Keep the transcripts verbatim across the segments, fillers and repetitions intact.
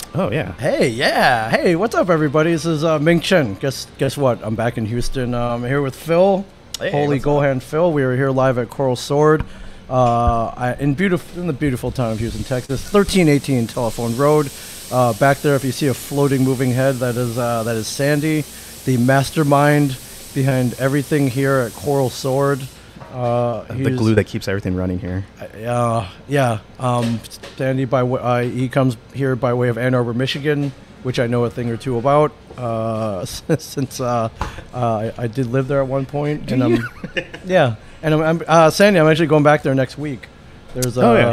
Oh, yeah. Hey, yeah. Hey, what's up, everybody? This is uh, Ming Chen. Guess guess what? I'm back in Houston. I'm here with Phil. Hey, Holy what's Gohan Phil. We are here live at Coral Sword uh, I, in beautiful in the beautiful town of Houston, Texas. thirteen eighteen Telephone Road. Uh, back there, if you see a floating, moving head, that is uh, that is Sandy, the mastermind behind everything here at Coral Sword. Uh, The glue that keeps everything running here. Uh, yeah. Um, Sandy, by w- uh, he comes here by way of Ann Arbor, Michigan, which I know a thing or two about. Uh, since uh, uh, I, I did live there at one point. Do and you? I'm, yeah. And I'm, I'm uh, Sandy, I'm actually going back there next week. There's uh, Oh, yeah.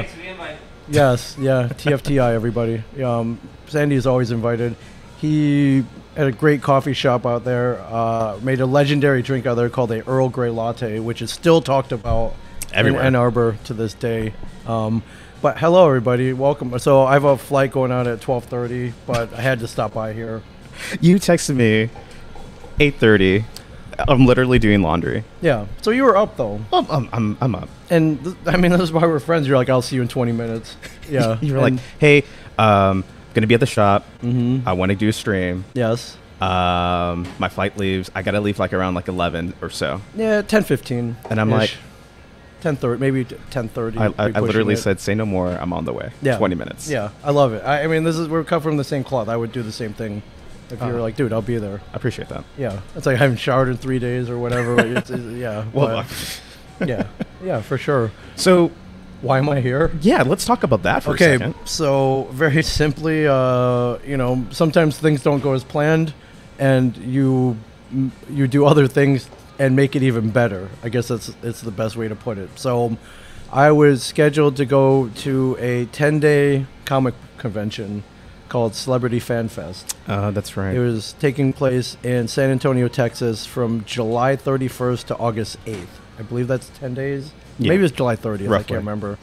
Yes, yeah, T F T I, everybody. Um, Sandy is always invited. He had a great coffee shop out there, uh, made a legendary drink out there called a Earl Grey Latte, which is still talked about Everywhere. in Ann Arbor to this day. Um, but hello, everybody. Welcome. So I have a flight going out at twelve thirty, but I had to stop by here. You texted me eight thirty. I'm literally doing laundry. Yeah. So you were up, though. I'm, I'm, I'm, I'm up. And, th- I mean, this is why we're friends. You're like, I'll see you in twenty minutes. Yeah. You were and- like, hey, um, going to be at the shop. Mhm. I want to do a stream. yes. Um, my flight leaves. I got to leave like around like eleven or so. Yeah, ten fifteen. And I'm like- ten thirty, maybe ten thirty. I, I, I literally said, say no more. I'm on the way. Yeah. twenty minutes. Yeah, I love it. I, I mean, this is we're cut from the same cloth. I would do the same thing if you were Uh. like, dude, I'll be there. I appreciate that. Yeah, it's like I haven't showered in three days or whatever. but it's, it's, yeah, Well, but- yeah, yeah, for sure. so Why am I here? yeah, let's talk about that for Okay, a second. so very simply, uh, you know, sometimes things don't go as planned, and you m- you do other things and make it even better. I guess that's it's the best way to put it. So, I was scheduled to go to a ten-day comic convention called Celebrity Fan Fest. Uh, that's right. It was taking place in San Antonio, Texas, from July thirty-first to August eighth. I believe that's ten days. Yeah. Maybe it's July thirtieth. I Roughly. can't remember.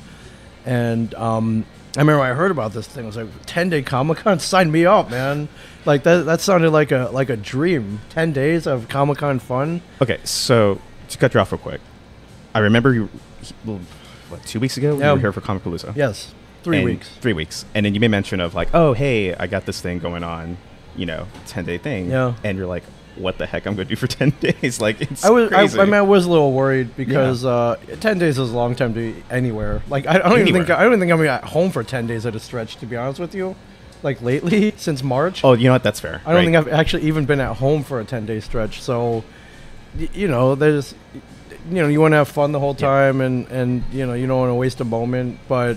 And um, I remember when I heard about this thing. I was like, ten-day Comic Con, sign me up, man! Like that. That sounded like a like a dream. Ten days of Comic Con fun. Okay, so to cut you off real quick, I remember you, well, what, two weeks ago Yeah. you were here for Comic Palooza. Yes, three And- weeks. Three weeks, and then you made mention of like, oh hey, I got this thing going on, you know, ten day thing. Yeah. And you're like, what the heck? I'm gonna do for ten days? Like it's I was. I, crazy. I mean, I was a little worried because uh, ten days is a long time to be anywhere. Like I, I don't even Anywhere. think I don't even think I'm gonna be at home for ten days at a stretch. To be honest with you, like lately since March. oh, you know what? That's fair. I don't right? think I've actually even been at home for a ten-day stretch. So, y- you know, there's, you know, you want to have fun the whole Yeah. time, and and you know, you don't want to waste a moment. But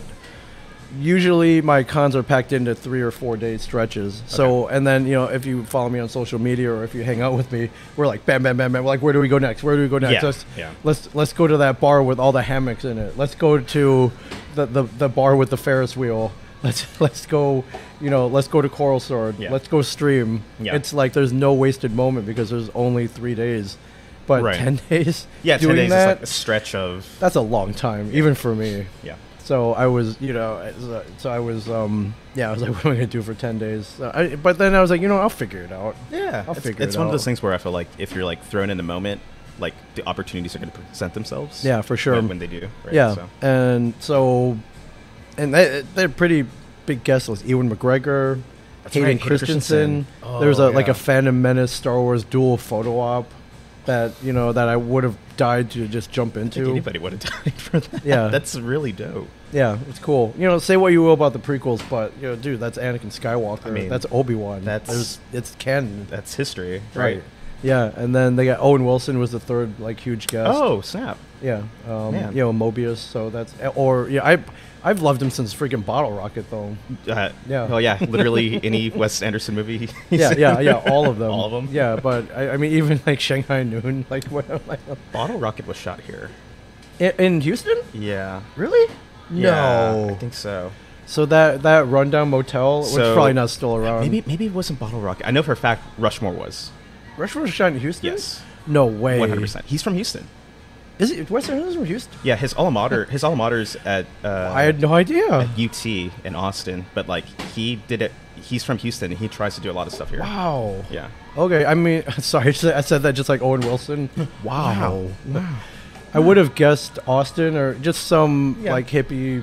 usually, my cons are packed into three or four day stretches. So, and then you know, if you follow me on social media or if you hang out with me, we're like bam, bam, bam, bam. We're like, where do we go next? Where do we go next? Yeah, Let's yeah. let's let's go to that bar with all the hammocks in it. Let's go to the the, the bar with the Ferris wheel. Let's let's go, you know, let's go to Coral Sword. Yeah. Let's go stream. Yeah. It's like there's no wasted moment because there's only three days. But Right. ten days Yeah, ten doing days that, is like a stretch of that's a long time, even for me. yeah. So I was, you know, so- so I was, um, yeah, I was like, what am I going to do for ten days? So I, but then I was like, you know, I'll figure it out. Yeah, I'll it's, figure it's it one of out. those things where I feel like if you're like thrown in the moment, like the opportunities are going to present themselves. Yeah, for sure. When, when they do. Right? Yeah. So. And so, and they, they're pretty big guest list. Ewan McGregor, That's Hayden right, Hayden Christensen. Christensen. There's a Oh, like yeah. a Phantom Menace Star Wars dual photo op that, you know, that I would have died to just jump I think into. anybody would have died for that. Yeah. That's really dope. Yeah, it's cool. You know, say what you will about the prequels, but you know, dude, that's Anakin Skywalker. I mean, that's Obi-Wan. that's- There's, it's canon. That's history, Right. right? Yeah, and then they got Owen Wilson was the third like huge guest. Oh, snap. yeah, um, Man. you know Mobius. So that's or yeah, I I've loved him since freaking Bottle Rocket though. Uh, Yeah. Oh, yeah. Literally any Wes Anderson movie. he's Yeah, in. yeah, yeah, all of them. All of them? Yeah, but I, I mean even like Shanghai Noon, like what? Like, Bottle Rocket was shot here. in, in Houston? Yeah. Really? Yeah, No. I think so. So that that rundown motel, which So- probably not still around. Maybe maybe it wasn't Bottle Rocket. I know for a fact Rushmore was. Rushmore was shot in Houston. Yes. No way. one hundred percent. He's from Houston. Is it Wes Anderson from Houston? Yeah, his alma mater, his alma mater's at uh, I had no idea. at U T in Austin, but like he did it. He's from Houston, and he tries to do a lot of stuff here. Wow. Yeah. Okay, I mean, sorry, I said- I said that just like Owen Wilson. Wow. Wow. I would have guessed Austin or just some Yeah. like hippie.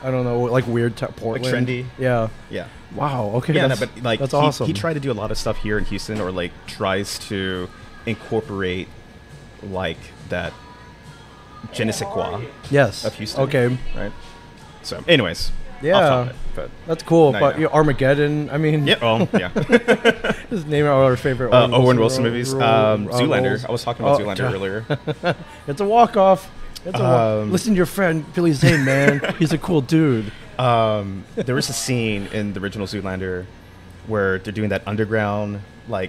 I don't know, like weird t- Portland. trendy. Yeah. Yeah. Wow. Okay. Yeah, no, that's, but like that's he, awesome. he tried to do a lot of stuff here in Houston, or like tries to incorporate like that je ne sais quoi Yes. of Houston. Okay. Right. So, anyways. Yeah. Off topic, but That's cool. No, but yeah. you know, Armageddon. I mean, yeah. Oh, yeah. just name all our favorite uh, Owen Wilson ro- movies. ro- Um, uh, Zoolander. roles. I was talking about Oh, Zoolander yeah. earlier. It's a walk off. It's a wa- Um, Listen to your friend Billy Zane, man. He's a cool dude. Um, there was a scene in the original Zoolander where they're doing that underground like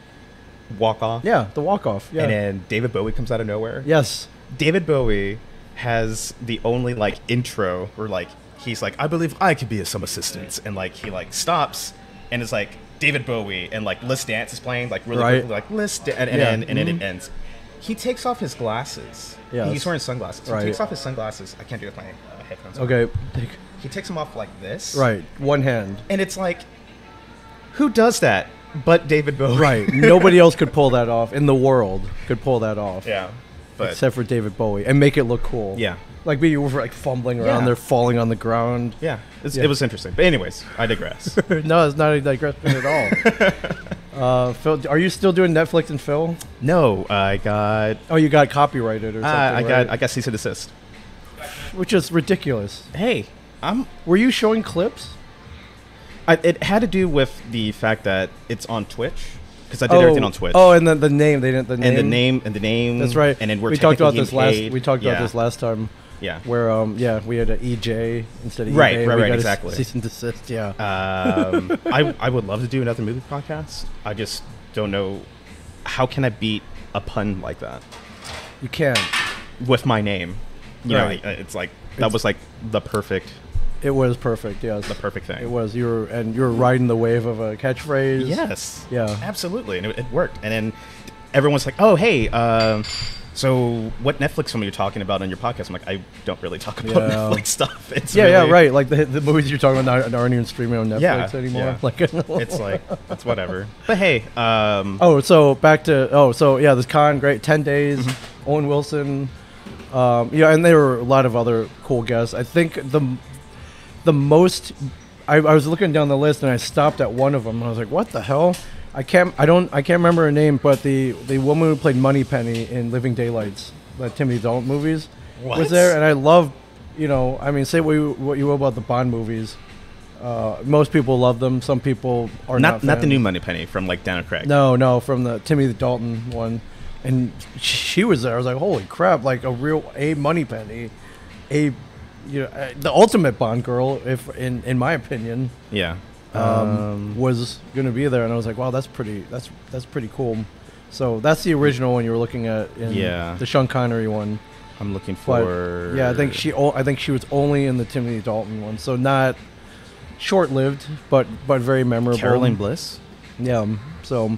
walk off. Yeah, the walk off. Yeah. And then David Bowie comes out of nowhere. yes. David Bowie has the only like intro where like he's like, I believe I could be of some assistance, and like he like stops and it's like David Bowie and like Let's Dance is playing like really Right. quickly, like Let's Da- and, and, Yeah. and, and then Mhm. it ends. He takes off his glasses. Yes. He's wearing sunglasses. Right. He takes off his sunglasses. I can't do it with my uh, headphones. on. Okay. He takes them off like this. Right. One hand. And it's like, who does that but David Bowie? Right. Nobody else could pull that off in the world. Could pull that off. Yeah. But Except for David Bowie, and make it look cool. yeah. Like we were like fumbling around Yeah. there, falling on the ground. Yeah. It's, Yeah. It was interesting. But anyways, I digress. No, it's not a digression at all. uh, Phil, are you still doing Netflix and Phil? No, I got Oh, you got copyrighted or uh, something, I right? got I got cease and desist. Which is ridiculous. Hey, I'm Were you showing clips? I, it had to do with the fact that it's on Twitch, because I did everything on Twitch. Oh, and then the name. They didn't the name. and the name and the name. That's right. And then we're we talked about technically this last. paid. We talked yeah. about this last time. Yeah. Where um yeah we had an E J instead of Right, eBay. right, we right, got a exactly. Cease and desist. Yeah. Um, I I would love to do another movie podcast. I just don't know how can I beat a pun like that You can't. with my name. You Right. know, it's like that It's- was like the perfect It was perfect. Yes. the perfect thing. It was. You were and you were riding the wave of a catchphrase. Yes. Yeah. Absolutely, and it, it worked. And then everyone's like, "Oh, hey, um, so what Netflix film are you talking about on your podcast?" I'm like, "I don't really talk about Yeah. Netflix stuff." It's Yeah, really, yeah, right. Like the the movies you're talking about aren't even streaming on Netflix Yeah, anymore. yeah. Like It's like it's whatever. But hey, um, Oh, so back to oh, so yeah, this con, great, ten days. Mm-hmm. Owen Wilson, um, yeah, and there were a lot of other cool guests. I think the the most, I, I was looking down the list and I stopped at one of them. And I was like, what the hell? I can't, I don't, I can't remember her name, but the the woman who played Moneypenny in Living Daylights, the Timothy Dalton movies, What? was there, and I love, you know, I mean, say what you, what you will about the Bond movies. Uh, most people love them. Some people are not not. not the fans. new Moneypenny from like Down and Craig. No, no, from the Timothy Dalton one, and she was there. I was like, holy crap! Like a real a Moneypenny, a you know uh, the ultimate Bond girl, if in in my opinion, Yeah. um, was going to be there, and I was like, wow, that's pretty. That's that's pretty cool. So that's the original one you were looking at. In Yeah. the Sean Connery one. I'm looking But for. yeah, I think she. O- I think she was only in the Timothy Dalton one, so not short-lived, but but very memorable. Caroline Bliss. Yeah. um, So,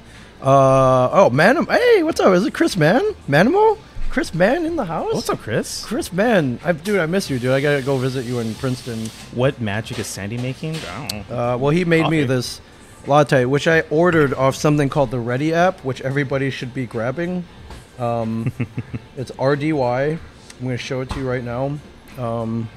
uh, oh, Manim. Hey, what's up? Is it Chris Mann? Manimal? Chris Mann in the house? What's up, Chris? Chris Mann. I, dude, I miss you, dude. I gotta go visit you in Princeton. What magic is Sandy making? I don't know. Uh, well, he made me Coffee. this latte, which I ordered off something called the Ready app, which everybody should be grabbing. Um, it's R D Y. I'm gonna show it to you right now. Um,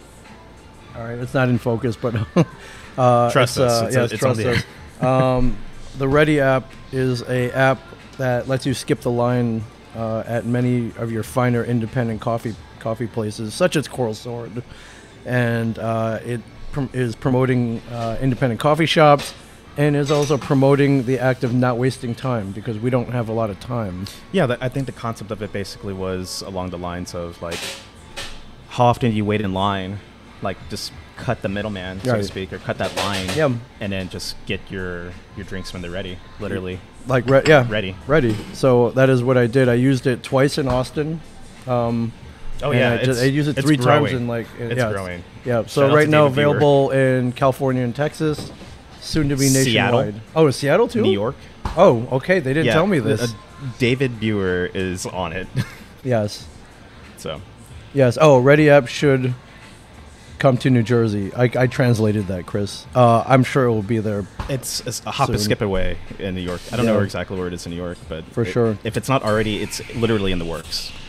all right, it's not in focus, but uh, Trust it's, us, Uh, it's yeah, a- it's it's on trust the air. us. Um, the Ready app is a app that lets you skip the line uh, at many of your finer independent coffee coffee places, such as Coral Sword, and uh, it prom- is promoting uh, independent coffee shops, and is also promoting the act of not wasting time because we don't have a lot of time. Yeah, that, I think the concept of it basically was along the lines of like, how often do you wait in line? Like, just cut the middleman, so Right. to speak, or cut that line, Yeah. and then just get your your drinks when they're ready. Literally, Like, re- yeah, ready. ready. So that is what I did. I used it twice in Austin. Um, Oh and yeah, I, just, it's, I used it it's three times growing. in like uh, It's yeah, growing. Yeah. So Shout out right to now David Bieber. available in California and Texas, soon to be Seattle. nationwide. Oh, is Seattle too? New York. Oh, okay. They didn't Yeah, tell me this. uh, David Buer is on it. yes. So Yes. Oh, Ready App should come to New Jersey. I, I translated that, Chris. Uh, I'm sure it will be there. it's, it's a hop Soon. and skip away in New York. I don't Yeah. know exactly where it is in New York, but For it- sure. if it's not already, it's literally in the works.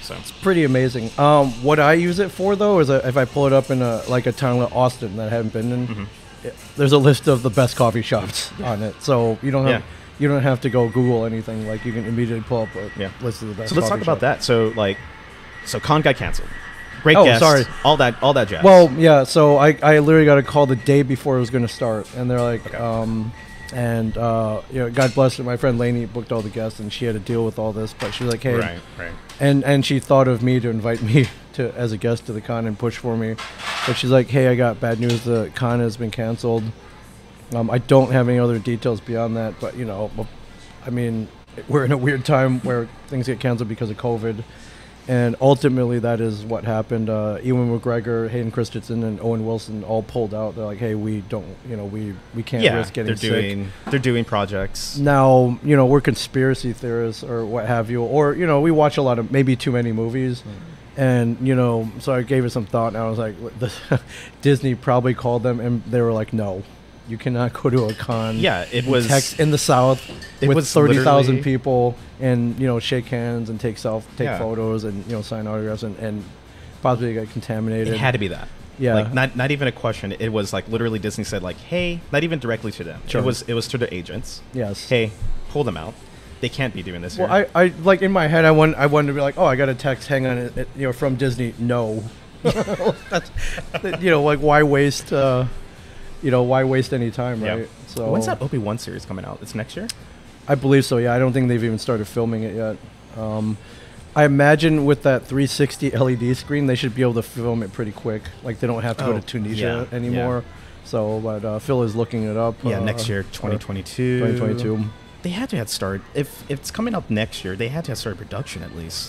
So It's pretty amazing. Um, what I use it for though is a, if I pull it up in a like a town like Austin that I haven't been in, Mhm. it, there's a list of the best coffee shops on it. So you don't have Yeah. you don't have to go Google anything. Like you can immediately pull up a Yeah. list of the best. so let's talk coffee about shops. that. So like, so Con got canceled. Great Oh, guest. sorry. All that, all that jazz. Well, yeah. So I, I literally got a call the day before it was going to start, and they're like, Okay. um, and uh, you know, God bless her, my friend Lainey booked all the guests, and she had to deal with all this. But she was like, hey, right, right. and and she thought of me to invite me to as a guest to the con and push for me. But she's like, hey, I got bad news. The con has been canceled. Um, I don't have any other details beyond that, but you know, I mean, we're in a weird time where things get canceled because of COVID. And ultimately, that is what happened. Uh, Ewan McGregor, Hayden Christensen, and Owen Wilson all pulled out. They're like, "Hey, we don't, you know, we, we can't Yeah, risk getting they're sick." doing they're doing projects. Now, you know, we're conspiracy theorists or what have you, or you know, we watch a lot of maybe too many movies, and you know, so I gave it some thought, and I was like, the, Disney probably called them, and they were like, "No, you cannot go to a con." Yeah, it in was Tex- in the South it with was thirty thousand literally- people, and you know, shake hands and take self take Yeah. photos and you know, sign autographs and, and possibly get contaminated. It had to be that. Yeah. Like not not even a question. It was like literally Disney said like, "Hey," not even directly to them. Sure. It was it was to their agents. Yes. Hey, pull them out. They can't be doing this Well, here. I, I like in my head, I want I wanted to be like, oh, I got a text. Hang on, it, it, you know, from Disney. No, that's you know, like why waste, uh, you know, why waste any time, Yeah. right? So When's that Obi-Wan series coming out? It's next year? I believe so. Yeah, I don't think they've even started filming it yet. Um, I imagine with that three sixty L E D screen, they should be able to film it pretty quick. Like they don't have to Oh, go to Tunisia yeah, anymore. So, but uh, Phil is looking it up. Yeah, uh, next year, or twenty twenty-two. twenty twenty-two. They had to have started. If, if it's coming out next year, they had to have started production at least.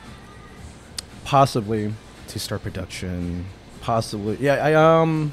Possibly. To start production. Possibly, yeah. I um,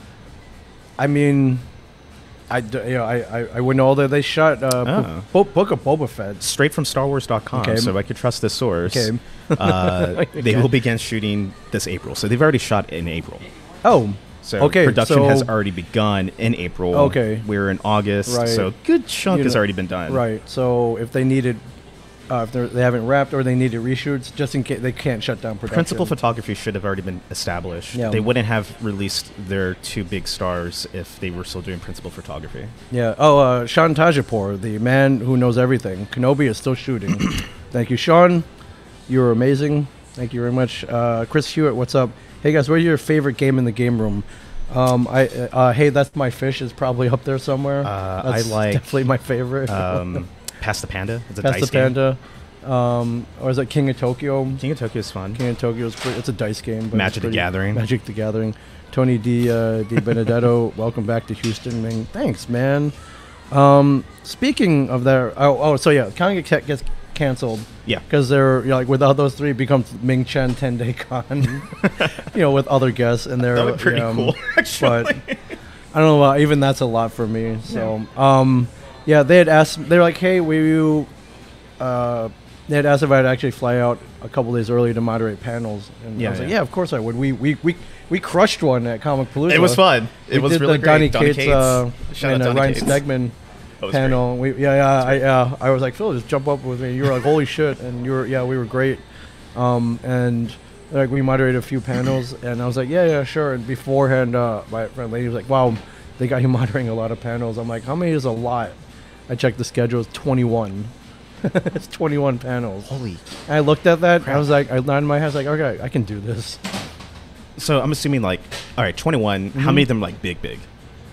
I mean, I d- you know I I, I would know that they shot uh, Oh. Bo- Book of Boba Fett. Straight from Star Wars dot com, Okay. so I could trust this source. Okay. uh, they Okay. will begin shooting this April. So they've already shot in April. Oh, So Okay, production so- has already begun in April. Okay. We're in August, Right. so good chunk You has know, already been done. right. So if they needed, uh, if they're, they haven't wrapped or they needed reshoots, just in case they can't shut down production. Principal photography should have already been established. Yeah. They wouldn't have released their two big stars if they were still doing principal photography. Yeah. Oh, uh, Sean Tajapur, the man who knows everything. Kenobi is still shooting. Thank you, Sean. You were amazing. Thank you very much. Uh, Chris Hewitt, what's up? Hey guys, what's your favorite game in the game room? Um, I uh, hey, that's my fish is probably up there somewhere. Uh, I That's like, definitely my favorite. Um, Pass the Panda. It's a Past dice the Panda, um, or is it King of Tokyo? game. King of Tokyo is fun. King of Tokyo is pretty, it's a dice game. But Magic it's the pretty- Gathering. Magic the Gathering. Tony D. Uh, D. Benedetto, welcome back to Houston, man. Thanks, man. Um, speaking of that, oh, oh, so yeah, Con gets, gets canceled. Yeah. Because they're you know, like without those three, it becomes Ming Chen ten Day Con. you know, with other guests, and they're That would be pretty um, cool, actually. But I don't know. Uh, even that's a lot for me. So, um, yeah, they had asked. They're like, "Hey, will you?" Uh, they had asked if I'd actually fly out a couple days early to moderate panels, and Yeah, I was like, yeah. "Yeah, of course I would." We we we, we crushed one at Comic Palooza. It was fun. It We was did really the great. Donny Donny Cates, Cates. uh, Shout and out uh, Donny Ryan Cates. Stegman That was panel. We, yeah, yeah, I, yeah. I was like, Phil, just jump up with me. You were like, holy shit, and you were, yeah, we were great. Um, and like we moderated a few panels, and I was like, yeah, yeah, sure. And beforehand, uh, my friend lady was like, wow, they got you moderating a lot of panels. I'm like, how many is a lot? I checked the schedule. It's twenty-one. It's twenty-one panels. Holy. And I looked at that. Crap. I was like, I nodded my head. I was like, okay, I can do this. So I'm assuming like, all right, twenty-one. How Mhm. many of them like big, big?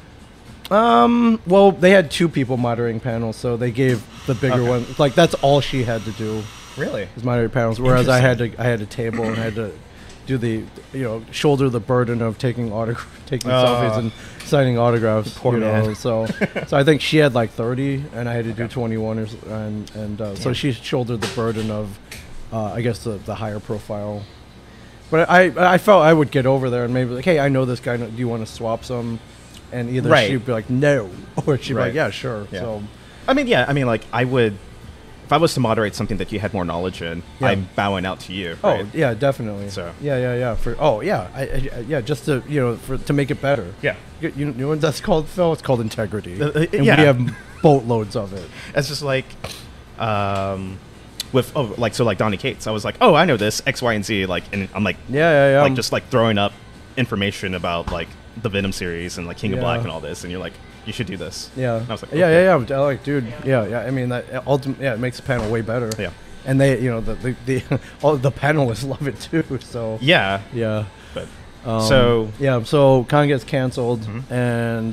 Um. Well, they had two people moderating panels, so they gave the bigger Okay. one. Like that's all she had to do. Really? Was moderate panels, whereas I had to I had a table and I had to do the you know shoulder the burden of taking autog- taking Oh. selfies and signing autographs. Poor you know, man. So so I think she had like thirty and I had to do twenty-one or s- and and uh, so Damn. she shouldered the burden of uh, I guess the the higher profile. But I I felt I would get over there and maybe like, hey, I know this guy. Do you want to swap some? And either Right. she'd be like no, or she'd be Right. like yeah, sure. Yeah. So I mean, yeah. I mean, like, I would, if I was to moderate something that you had more knowledge in, Yeah. I'm bowing out to you. oh right? yeah, definitely. So- yeah, yeah, yeah. For oh yeah, I, I, yeah, just to you know for to make it better. Yeah. You, you know what that's called, Phil? It's called integrity. Uh, uh, and yeah. we have boatloads of it. It's just like, um, with oh, like so like Donny Cates. I was like, oh, I know this X, Y, and Z. Like, and I'm like, Yeah, yeah, yeah. like just like throwing up information about like the Venom series and like King of Yeah. Black and all this, and you're like, you should do this. Yeah. And I was like, yeah, okay. yeah, yeah. I like, dude. Yeah, yeah. I mean, that ultimately, yeah, it makes the panel way better. Yeah. And they, you know, the the, the all the panelists love it too. So Yeah, yeah. but Um, so yeah, so con gets canceled, Mhm. and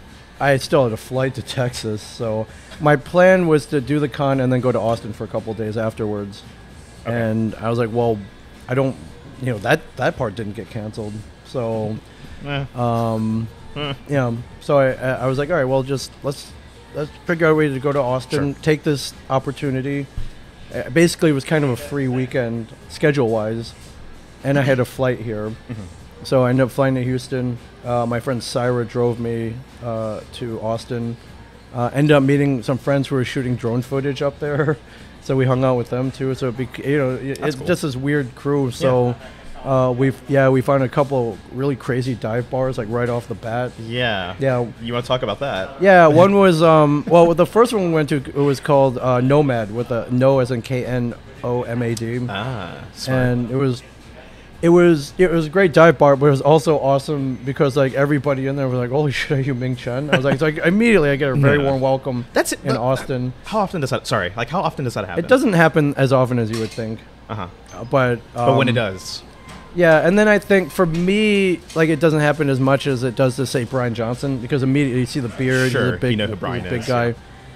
I still had a flight to Texas. So my plan was to do the con and then go to Austin for a couple of days afterwards. Okay. And I was like, well, I don't, you know, that that part didn't get canceled. So, eh, um, eh. yeah. So I I was like, all right, well, just let's let's figure out a way to go to Austin, Sure. take this opportunity. Uh, basically, it was kind of a free weekend schedule wise, and I had a flight here. Mhm. So I ended up flying to Houston. Uh, my friend Syra drove me uh, to Austin. Uh, ended up meeting some friends who were shooting drone footage up there. So we hung out with them too. So it bec- you know, it, That's it's cool. just this weird crew. So uh, we've yeah we found a couple really crazy dive bars like right off the bat. yeah, Yeah, You want to talk about that? yeah. One was um well the first one we went to, it was called uh, Nomad, with a no as in K N O M A D. Ah, smart. And it was it was it was a great dive bar, but it was also awesome because like everybody in there was like, holy shit, are you Ming Chen? I was like, so I, immediately I get a very Yeah. warm welcome That's it. in Austin. How often does that? Sorry, like how often does that happen? It doesn't happen as often as you would think, Uh huh. uh, but um, But when it does, yeah. And then I think for me, like it doesn't happen as much as it does to say Brian Johnson, because immediately you see the beard, Sure, he's a big, you know who he's a Brian big is, guy. yeah.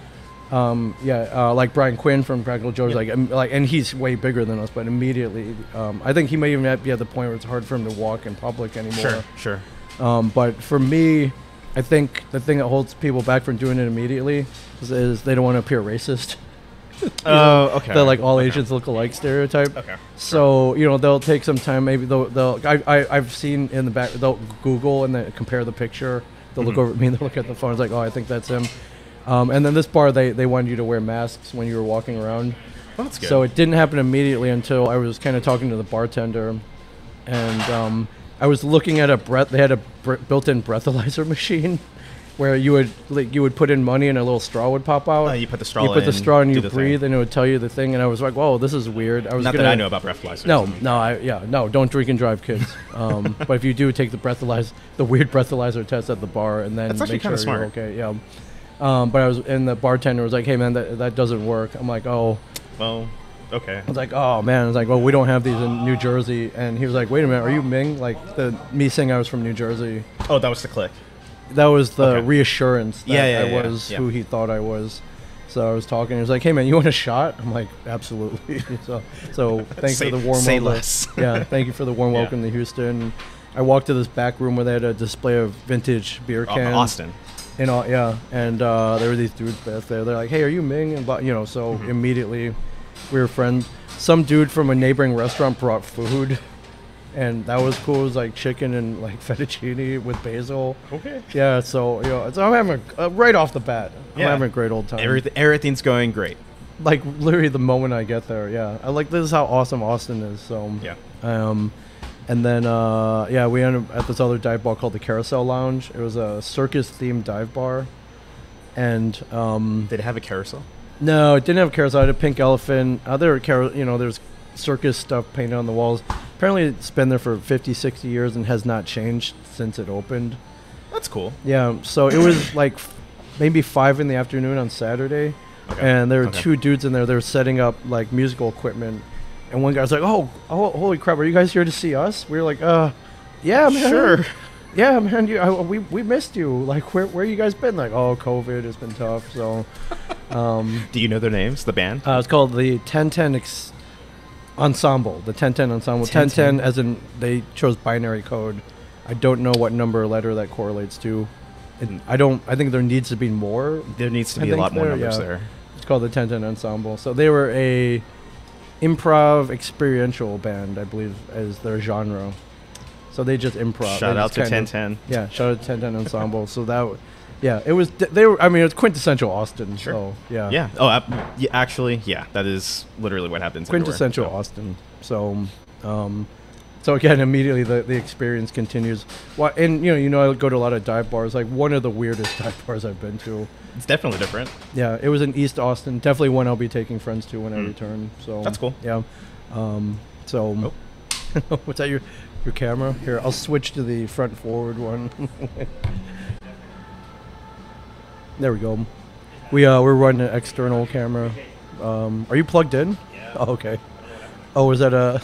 Um, yeah, uh, like Brian Quinn from Practical Joe's, Yeah. like, um, like, and he's way bigger than us. But immediately, um, I think he may even be at the point where it's hard for him to walk in public anymore. sure, sure. Um, but for me, I think the thing that holds people back from doing it immediately is, is they don't want to appear racist. Oh, okay. The like all Okay. Asians look alike stereotype. Okay. So you know they'll take some time. Maybe they'll. they'll I, I I've seen in the back. They'll Google and then compare the picture. They'll look Mhm. over at me and they'll look at the phone. It's like, oh, I think that's him. Um, and then this bar, they they wanted you to wear masks when you were walking around. Well, that's good. So it didn't happen immediately until I was kind of talking to the bartender, and um, I was looking at a breath. They had a br- built-in breathalyzer machine, where you would like, you would put in money and a little straw would pop out. Uh, you put the straw You put the in, straw and do you the breathe, thing. and it would tell you the thing. And I was like, whoa, this is weird. I was Not gonna, that I know about breathalyzers. No, no, I yeah, no. Don't drink and drive, kids. Um, but if you do, take the breathalyzer, the weird breathalyzer test at the bar, and then That's actually make sure kinda you're smart. okay. Yeah. Um, but I was, and the bartender was like, "Hey, man, that that doesn't work." I'm like, "Oh." Well, okay. I was like, "Oh man." I was like, "Well, we don't have these in New Jersey." And he was like, "Wait a minute, are you Ming?" Like the me saying I was from New Jersey. Oh, that was the click. That was the Okay. reassurance that Yeah, yeah, I yeah, was yeah. who he thought I was. So I was talking. He was like, "Hey man, you want a shot?" I'm like, "Absolutely." so, so thanks Say- for the warm say welcome. less. Yeah, thank you for the warm Yeah. welcome to Houston. I walked to this back room where they had a display of vintage beer Au- cans. Austin. You know, yeah, and uh, there were these dudes back there. They're like, "Hey, are you Ming?" And but you know, so Mhm. immediately we were friends. Some dude from a neighboring restaurant brought food, and that was cool. It was like chicken and like fettuccine with basil. Okay. Yeah, so you know, so I'm having a, uh, right off the bat. I'm Yeah. having a great old time. Everything, everything's going great. Like literally the moment I get there. Yeah, I like this is how awesome Austin is. So Yeah. um, and then uh, yeah, we ended up at this other dive bar called the Carousel Lounge. It was a circus themed dive bar, and um, Did it have a carousel? no, it didn't have a carousel. It had a pink elephant. Uh, there were car- you know, there's circus stuff painted on the walls. Apparently, it's been there for fifty, sixty years and has not changed since it opened. That's cool. Yeah, so it was like f- maybe five in the afternoon on Saturday, Okay. and there were Okay. two dudes in there. They were setting up like musical equipment, and one guy was like, "Oh, oh, holy crap! Are you guys here to see us?" We were like, "Uh, yeah, man, Sure. yeah, man. You, I, we we missed you. Like, where where you guys been? Like, oh, COVID has been tough. So, um, Do you know their names? The band? uh, it's called the ten ten Ex- Ensemble. The ten ten Ensemble. ten ten, as in they chose binary code. I don't know what number or letter that correlates to. It, I don't. I think there needs to be more. There needs to I be a think lot more there- numbers yeah. there. It's called the ten ten Ensemble. So they were a improv experiential band, I believe, as their genre. So they just improv. Shout They out just to kind ten of- ten. Yeah, shout out to ten ten Ensemble. So that, w- yeah, it was. They were. I mean, it's quintessential Austin. Sure. So yeah, Yeah. Oh, uh, yeah, actually, yeah. That is literally what happens. everywhere. quintessential So, Austin. So, um, So again, immediately the, the experience continues. Why, and you know, you know, I go to a lot of dive bars. Like one of the weirdest dive bars I've been to. It's definitely different. Yeah, it was in East Austin. Definitely one I'll be taking friends to when I Mm. return. So That's cool. Yeah. Um, so, Oh. what's that? Your your camera? Here, I'll switch to the front forward one. There we go. We uh we're running an external camera. Um, are you plugged in? Yeah. Oh, okay. Oh, is that a?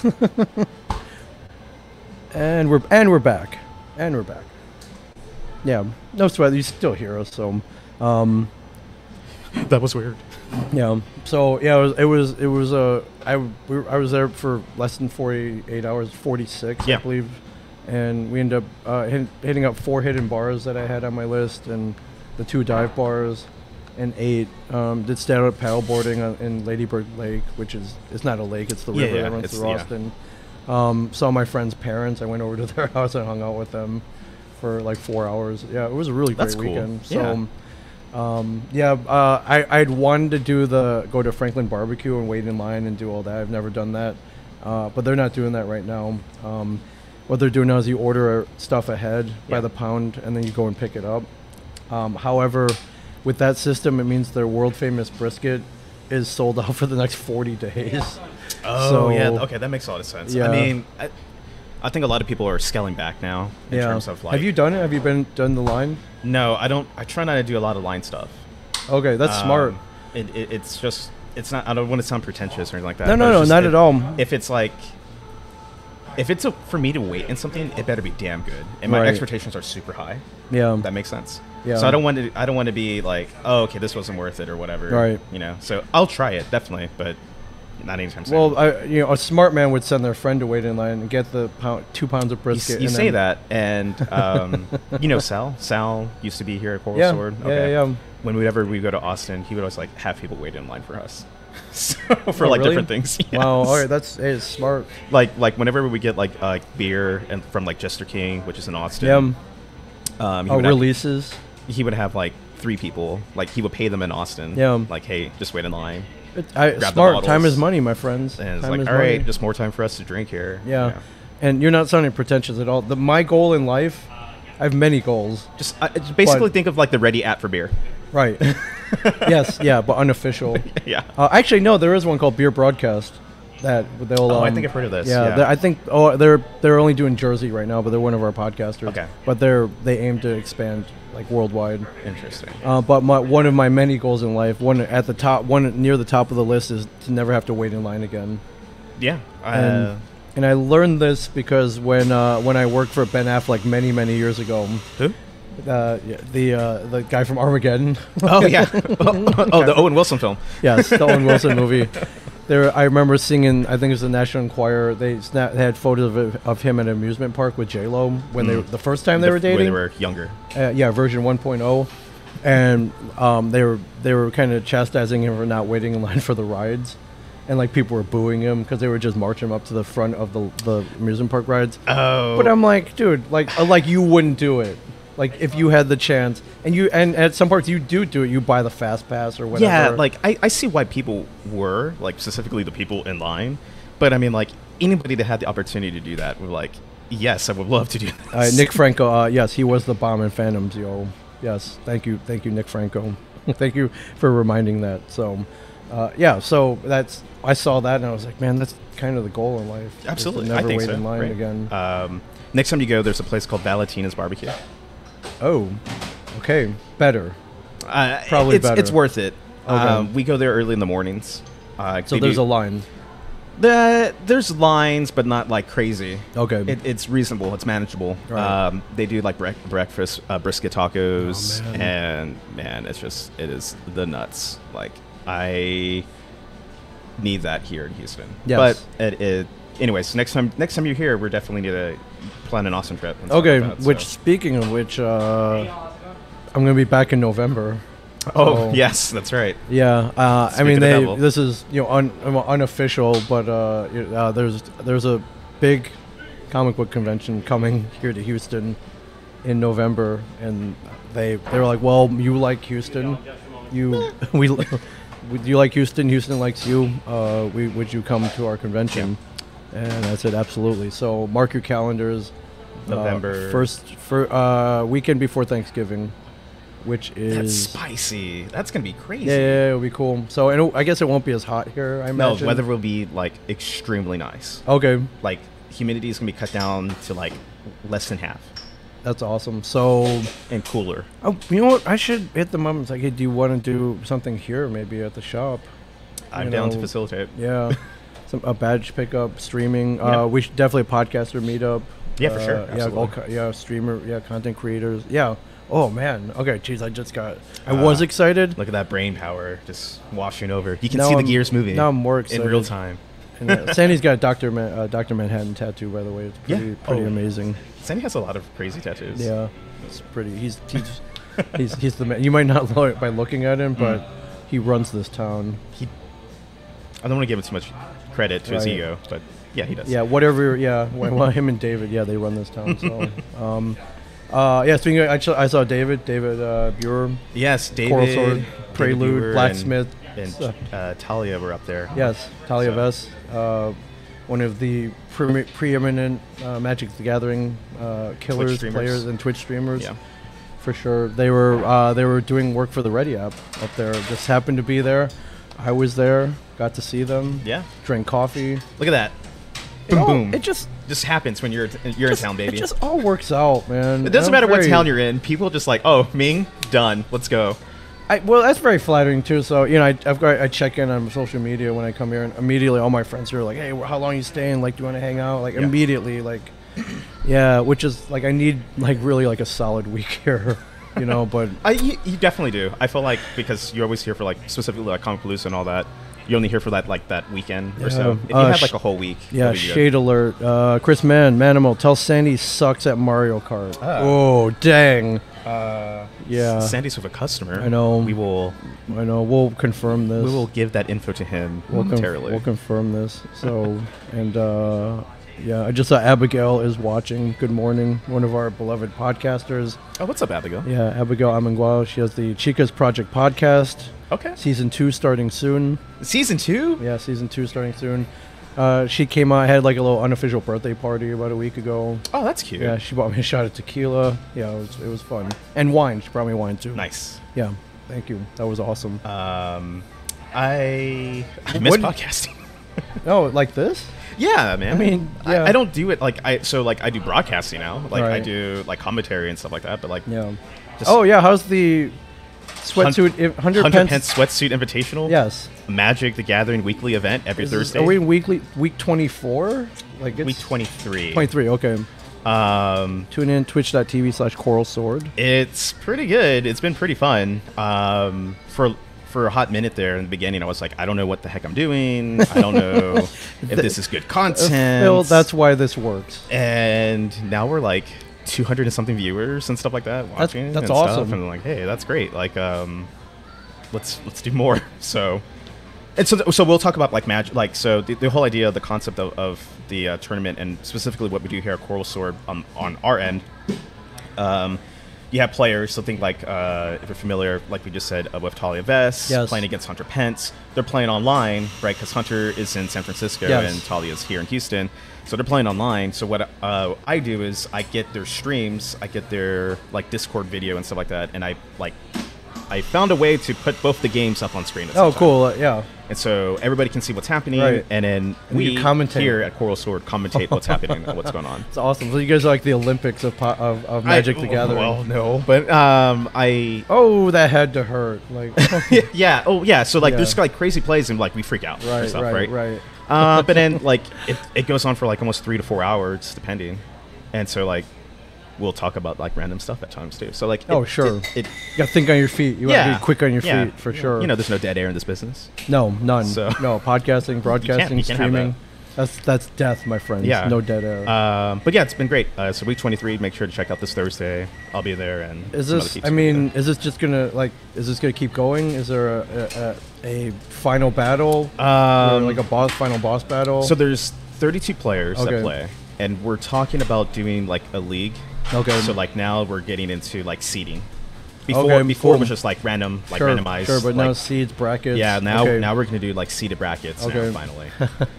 And we're and we're back, and we're back. Yeah, no sweat. You still hear us, so um, That was weird. yeah. So yeah, it was it was it was uh, I we were, I was there for less than forty-eight hours, forty-six, Yeah. I believe, and we ended up uh, hit, hitting up four hidden bars that I had on my list, and the two dive bars, and eight. Um, did stand up paddleboarding on, in Ladybird Lake, which is it's not a lake, it's the Yeah, river yeah, that runs it's- through yeah. Austin. Um, saw my friend's parents. I went over to their house and hung out with them for like four hours. Yeah, it was a really great That's cool. weekend. Yeah. So, um, yeah, uh, I I'd wanted to do the go to Franklin Barbecue and wait in line and do all that. I've never done that, uh, but they're not doing that right now. Um, what they're doing now is you order stuff ahead by Yeah. the pound and then you go and pick it up. Um, however, with that system, it means their world famous brisket is sold out for the next forty days. Oh So- yeah, okay, that makes a lot of sense. Yeah. I mean, I, I think a lot of people are scaling back now in Yeah. terms of like. Have you done it? Have you been done the line? No, I don't. I try not to do a lot of line stuff. Okay, that's smart. Um, It, it, it's just. It's not. I don't want to sound pretentious or anything like that. No, but no, it's no, just- not if- at all. If it's like. If it's a, for me to wait in something, it better be damn good, and my Right. expectations are super high. Yeah. That makes sense. Yeah. So I don't want to. I don't want to be like, oh, okay, this wasn't worth it or whatever. Right. You know. So I'll try it definitely, but not anytime soon. Well, I, you know, a smart man would send their friend to wait in line and get the pound, two pounds of you, brisket. s- you and say then- that, and um, you know Sal. Sal used to be here at Coral Yeah, Sword. yeah, yeah, yeah. When whenever we go to Austin, he would always like have people wait in line for us, so, for Oh, like really? different things. Wow. Yes. All right, that's hey, it's smart. Like like whenever we get like uh, beer and from like Jester King, which is in Austin. Yeah. Um, he, Oh, would have, releases. he would have like three people. Like he would pay them in Austin. Yeah. Like hey, just wait in line. It, I, the smart. Time bottles. is money, my friends. And it's Time like, is all right, money. just more time for us to drink here. Yeah. And you're not sounding pretentious at all. The, my goal in life, I have many goals. Just uh, just basically But- think of like the Ready app for beer. Right. Yes. Yeah. But unofficial. Yeah. Uh, actually, no. There is one called Beer Broadcast. That they'll. Oh, I um, think I've heard of this, Yeah. yeah. they're- I think. Oh, they're they're only doing Jersey right now, but they're one of our podcasters. Okay. But they're they aim to expand like worldwide. Interesting. Uh, but my, one of my many goals in life, one at the top, one near the top of the list, is to never have to wait in line again. Yeah. Uh, And and I learned this because when uh, when I worked for Ben Affleck many many years ago, who? uh, yeah, the uh, the guy from Armageddon. Oh yeah. oh, the Owen Wilson film. Yes, the Owen Wilson movie. There, I remember singing. I think it was the National Enquirer. They snap, they had photos of, it- of him at an amusement park with J Lo when they Mm. the first time they The- were dating. When they were younger. Uh, yeah, version one oh, and um, they were they were kind of chastising him for not waiting in line for the rides, and like people were booing him because they were just marching him up to the front of the the amusement park rides. Oh. But I'm like, dude, like uh, like you wouldn't do it. Like if you had the chance, and you and at some parks you do do it. You buy the fast pass or whatever. Yeah, like I, I see why people were like specifically the people in line, but I mean like anybody that had the opportunity to do that were like, yes, I would love to do this. uh, Nick Franco. Uh, yes, he was the bomb in Phantoms, yo. Yes, thank you, thank you, Nick Franco. Thank you for reminding that. So, uh, yeah, so that's I saw that and I was like, man, that's kind of the goal in life. is to Absolutely, never I think wait so. in line right. again. Um, next time you go, there's a place called Valentina's Barbecue. Oh, okay, better. Uh, Probably it's, better. It's worth it. Okay. Um, we go there early in the mornings. Uh, So they there's do- a line. The, there's lines, but not like crazy. Okay. It, it's reasonable. It's manageable. Right. Um, they do like brec- breakfast, uh, brisket tacos, Oh, man. and man, it's just it is the nuts. Like I need that here in Houston. Yes. But it, it anyways. Next time, next time you're here, we're definitely need to plan an awesome trip. and stuff Okay, like that, which so. speaking of which, uh, I'm gonna be back in November. Oh so- yes, that's right. Yeah, uh, I Speak mean, of the they. devil. This is you know un, um, unofficial, but uh, you- uh, there's there's a big comic book convention coming here to Houston in November, and they they were like, well, you like Houston, you we, li- you like Houston, Houston likes you. Uh, we would you come to our convention? And that's it, absolutely. So mark your calendars. November uh, first for uh, weekend before Thanksgiving, which is That's spicy. That's gonna be crazy. yeah, yeah, yeah, it'll be cool. So and it, I guess it won't be as hot here. I No, imagine. weather will be like extremely nice. Okay, Like humidity is gonna be cut down to like less than half that's awesome. So and cooler. oh, you know what? I should hit them up. It's like, hey, do you want to do something here, maybe at the shop? I'm You down to know, facilitate. Yeah, some a badge pickup, streaming. Yeah. Uh, we should definitely a podcaster meetup. Yeah, for Uh, sure. Yeah, all, Absolutely. co- yeah, streamer, yeah, content creators. Yeah. Oh man. Okay. Jeez, I just got. I was Uh, excited. Look at that brain power just washing over. You can Now see the I'm- gears moving. now I'm more in excited. real time. And, uh, Sandy's got a Doctor Man, uh, Doctor Manhattan tattoo, by the way. It's pretty, Yeah. pretty Oh. amazing. Sandy has a lot of crazy tattoos. Yeah, it's pretty. He's he's he's, he's the man. You might not know it by looking at him, but Mm. he runs this town. He. I don't want to give him too much credit to his Right. ego, but yeah, he does. Yeah, whatever. Yeah, well, well, him and David. Yeah, they run this town. So, um, uh, yeah. Speaking, of, I, ch- I saw David, David uh, Buer, Yes, David. Coral Sword, David Prelude, Buer, Blacksmith. and, So- and uh, Talia were up there. Yes, Talia So- Vess, uh, one of the pre- preeminent uh, Magic the Gathering uh, killers, streamers. players, and Twitch streamers. Yeah. For sure, they were uh, they were doing work for the Ready app up there. Just happened to be there. I was there, got to see them. Yeah. Drank coffee. Look at that. It Boom, all- boom. It just just happens when you're you're just- in town, baby. It just all works out, man. It doesn't I'm matter what very- town you're in. People just like, oh, Ming, done. Let's go. I, well, that's very flattering too. So you know, I, I've got I check in on social media when I come here, and immediately all my friends are like, "Hey, wh- how long you staying? Like, do you want to hang out?" Like Yeah. immediately, like, yeah, which is like I need like really like a solid week here, you know. But I, you, you definitely do. I feel like because you're always here for like specifically like Comic Palooza and all that. You're only here for that like that weekend or so. Yeah. If you Uh, had like sh- a whole week, yeah, it'll be good. shade alert. Uh, Chris Mann, Manimal, tell Sandy sucks at Mario Kart. Ah. Oh dang! Uh, Yeah, Sandy's with a customer. I know. We will. I know. We'll confirm this. We will give that info to him We'll, conf- momentarily. we'll confirm this. So, and uh, yeah, I just saw Abigail is watching. Good morning, one of our beloved podcasters. oh, what's up, Abigail? Yeah, Abigail Amangua. She has the Chicas Project podcast. Okay. Season two starting soon. Season two. Yeah, season two starting soon. Uh, she came out, had like a little unofficial birthday party about a week ago. Oh, that's cute. Yeah, she bought me a shot of tequila. Yeah, it was, it was fun. And wine. She brought me wine too. Nice. Yeah, thank you. That was awesome. Um, I I miss What- podcasting. Oh, like this? Yeah, man. I mean, I, yeah. I don't do it like I so like I do broadcasting now. Like I Right. do like commentary and stuff like that. But like Yeah. Just- Oh yeah, how's the sweatsuit? Hun- if- Hundred Hundred pence. Pence Sweatsuit Invitational. Yes. Magic the Gathering weekly event every Is this- Thursday. Are we in weekly week twenty four? Like it's week twenty-three. Twenty three. Okay. Um, Tune in twitch.tv slash Coral Sword. it's pretty good. It's been pretty fun. Um, for for a hot minute there in the beginning, I was like, I don't know what the heck I'm doing. I don't know if this is good content. Phil, that's why this works. and now we're like two hundred and something viewers and stuff like that That's- watching. that's and stuff, awesome. and I'm like, hey, that's great. Like, um, let's let's do more. So, and so th- so we'll talk about like magic. Like, so the, the whole idea, the concept of, of the uh, tournament, and specifically what we do here at Coral Sword um, on our end. Um, you have players, so think like uh, if you're familiar, like we just said, uh, with Talia Vess Yes. playing against Hunter Pence. They're playing online, right? Because Hunter is in San Francisco Yes. and Talia's here in Houston. So they're playing online. So what uh, I do is I get their streams, I get their like Discord video and stuff like that, and I like I found a way to put both the games up on screen. At the Oh, same time. cool. Uh, yeah. And so everybody can see what's happening, Right. and then And we you commentate. here at Coral Sword commentate what's happening, and what's going on. It's awesome. So you guys are like the Olympics of po- of, of Magic I, the Gathering. Well, no, but um, I Oh, that had to hurt. Like, yeah, oh yeah. So like, Yeah. there's like crazy plays, and like we freak out right, and stuff, right, right? right. Uh, but then like it, it goes on for like almost three to four hours, depending. And so like we'll talk about like random stuff at times too. So like, it- Oh, sure. it, it You gotta think on your feet. You yeah, gotta be quick on your yeah. feet for sure. You know, there's no dead air in this business. no, none. So- No, podcasting, broadcasting, you can't have streaming. That's that's death, my friends. Yeah. No dead air. Um, but yeah, it's been great. Uh, so week twenty-three, make sure to check out this Thursday. I'll be there. And Is some other this? peeps I will be mean, there. is this just gonna like? Is this gonna keep going? Is there a a, a, a final battle? Or um, like a boss, final boss battle? so there's thirty-two players Okay. that play, and we're talking about doing like a league. Okay. So like now we're getting into like seeding. Before Okay, before cool. it was just like random, like sure, randomized. Sure, but like, now seeds, brackets. yeah, now okay. now we're gonna do like seeded brackets Okay. now finally.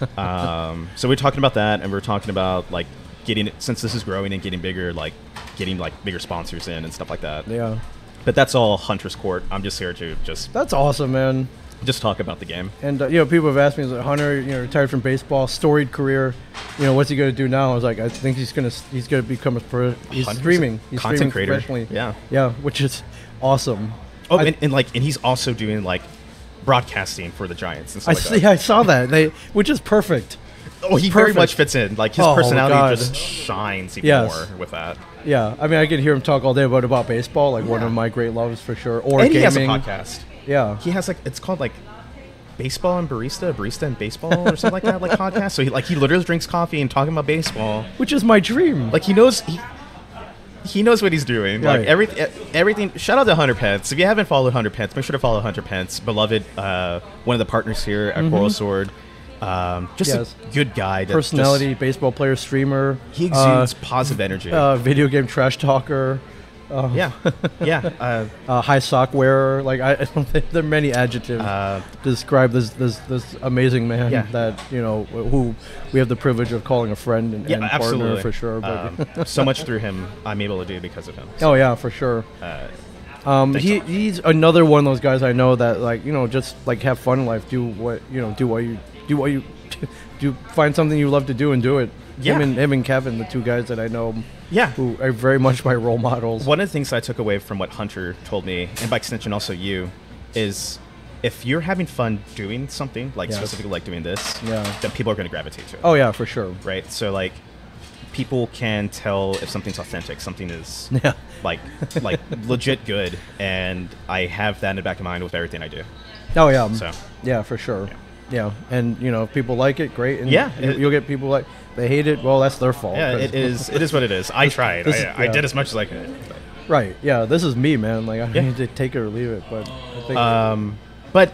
um, so we're talking about that, and we're talking about like getting since this is growing and getting bigger, like getting like bigger sponsors in and stuff like that. Yeah. But that's all Hunter's Court. I'm just here to just That's awesome, man. just talk about the game. And uh, you know, people have asked me, like, Hunter, you know, retired from baseball, storied career. You know, what's he going to do now? I was like, I think he's going to he's going to become a pro. He's one hundred percent streaming. He's content streaming creator. professionally. Yeah. Yeah, which is awesome. Oh, I- and, and like, and he's also doing like broadcasting for the Giants and I stuff like see. I saw that. They, which is perfect. that. Oh, he very perfect. much fits in. Like his Oh, personality God. just shines even Yes. more with that. Yeah, I mean, I could hear him talk all day about about baseball, like one Yeah. of my great loves for sure. Or And gaming. he has a podcast. Yeah. He has like it's called like baseball and barista, barista and baseball or something like that, like podcast. So he like he literally drinks coffee and talking about baseball. Which is my dream. Like he knows he, he knows what he's doing. Right. Like every everything. Shout out to Hunter Pence. If you haven't followed Hunter Pence, make sure to follow Hunter Pence, beloved, uh, one of the partners here at Coral Sword. Um, just Yes. a good guy. that Personality, just- baseball player, streamer. he uh, exudes positive energy. uh, video game trash talker. Uh, yeah, yeah. Uh, uh, high sock wearer. Like I, I don't think there are many adjectives uh, to describe this this this amazing man Yeah. that you know who we have the privilege of calling a friend and, yeah, and absolutely partner for sure. But Um, so much through him, I'm able to do because of him. oh yeah, for sure. Uh, Um, Thanks, he Tom. he's another one of those guys I know that like you know just like have fun in life. Do what you know. Do what you do. What you do. Find something you love to do and do it. Yeah. Him and him and Kevin, the two guys that I know, yeah. who are very much my role models. One of the things I took away from what Hunter told me, and by extension also you, is if you're having fun doing something, like Yes. specifically like doing this, Yeah. then people are going to gravitate to it. Oh yeah, for sure. Right? So like people can tell if something's authentic, something is Yeah. like like legit good, and I have that in the back of my mind with everything I do. Oh yeah. So Yeah, for sure. Yeah, and you know, if people like it, great. And Yeah, you, it- you'll get people like they hate it. Well, that's their fault. yeah, 'cause- it is it is what it is. I tried. this is- I, I yeah. did as much as I could. Right. Yeah. This is me, man. Like I Yeah. need to take it or leave it. But I think Um, but